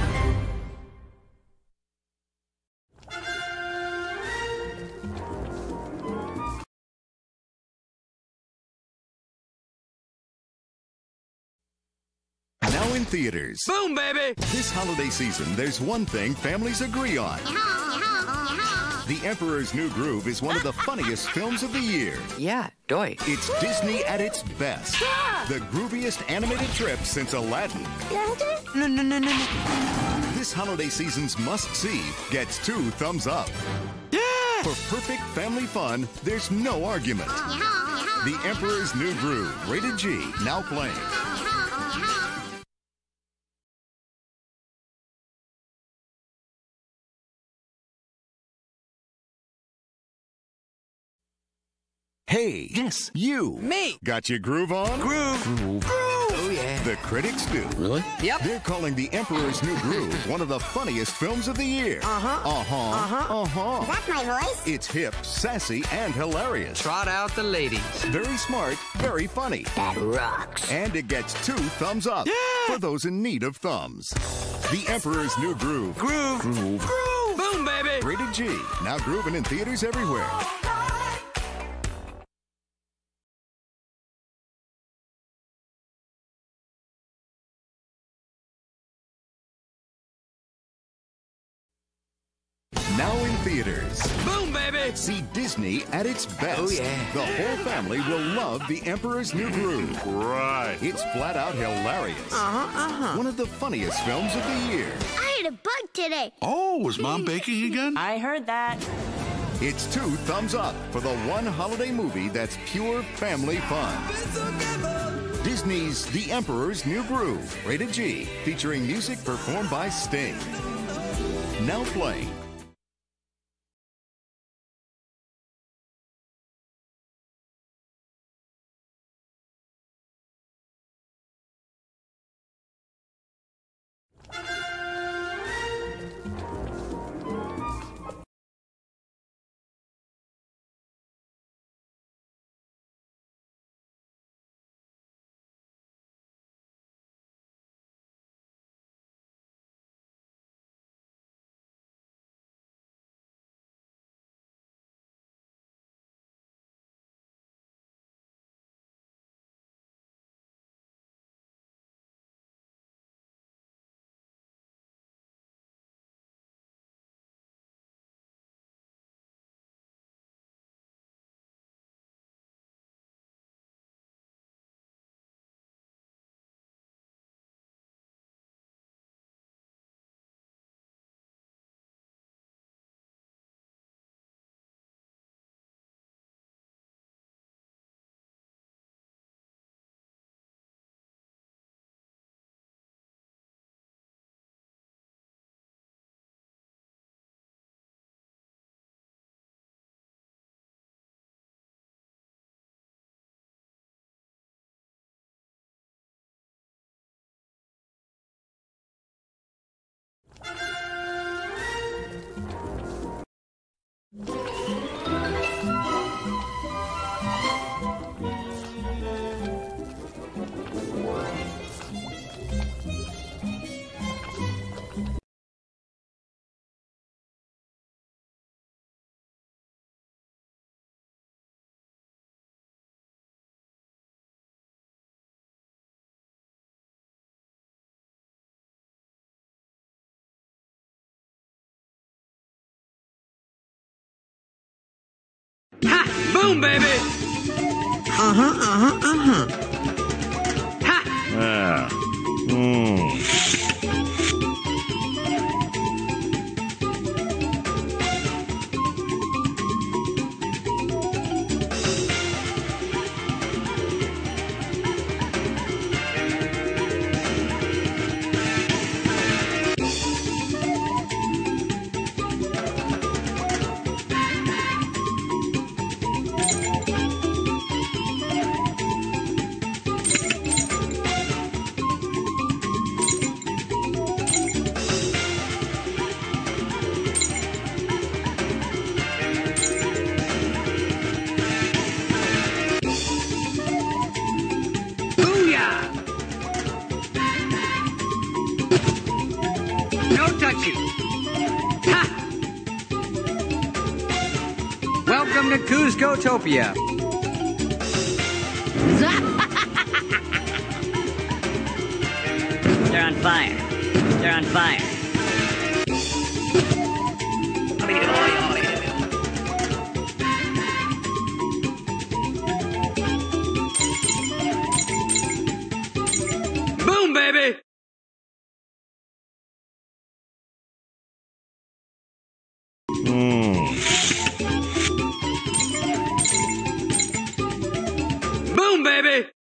Now in theaters. Boom, baby! This holiday season, there's one thing families agree on. The Emperor's New Groove is one of the funniest films of the year. Yeah, doy. It's Disney at its best. The grooviest animated trip since Aladdin. No, no, no, no, no. This holiday season's must-see gets two thumbs up. Yeah! For perfect family fun, there's no argument. The Emperor's New Groove, rated G, now playing. Hey. Yes. You. Me. Got your groove on? Groove. Groove. Oh, yeah. The critics do. Really? Yep. They're calling The Emperor's New Groove one of the funniest films of the year. Uh-huh. Uh-huh. Uh-huh. Uh-huh. That's my voice? It's hip, sassy, and hilarious. Trot out the ladies. Very smart, very funny. That rocks. And it gets two thumbs up Yeah. for those in need of thumbs. The Emperor's New Groove. Groove. Groove. Groove. Boom, baby! Rated G. Now grooving in theaters everywhere. Now in theaters. Boom, baby! See Disney at its best. Oh, yeah. The whole family will love The Emperor's New Groove. Right. It's flat out hilarious. Uh-huh, uh-huh. One of the funniest films of the year. I ate a bug today. Oh, was Mom baking again? I heard that. It's two thumbs up for the one holiday movie that's pure family fun. Disney's The Emperor's New Groove, rated G, featuring music performed by Sting. Now playing. Boom, baby! Uh-huh, uh-huh, uh-huh. Ha! Yeah. Mm. No touchy. Ha! Welcome to Kuzcotopia. They're on fire. They're on fire. Boom, baby! Mm. Boom, baby!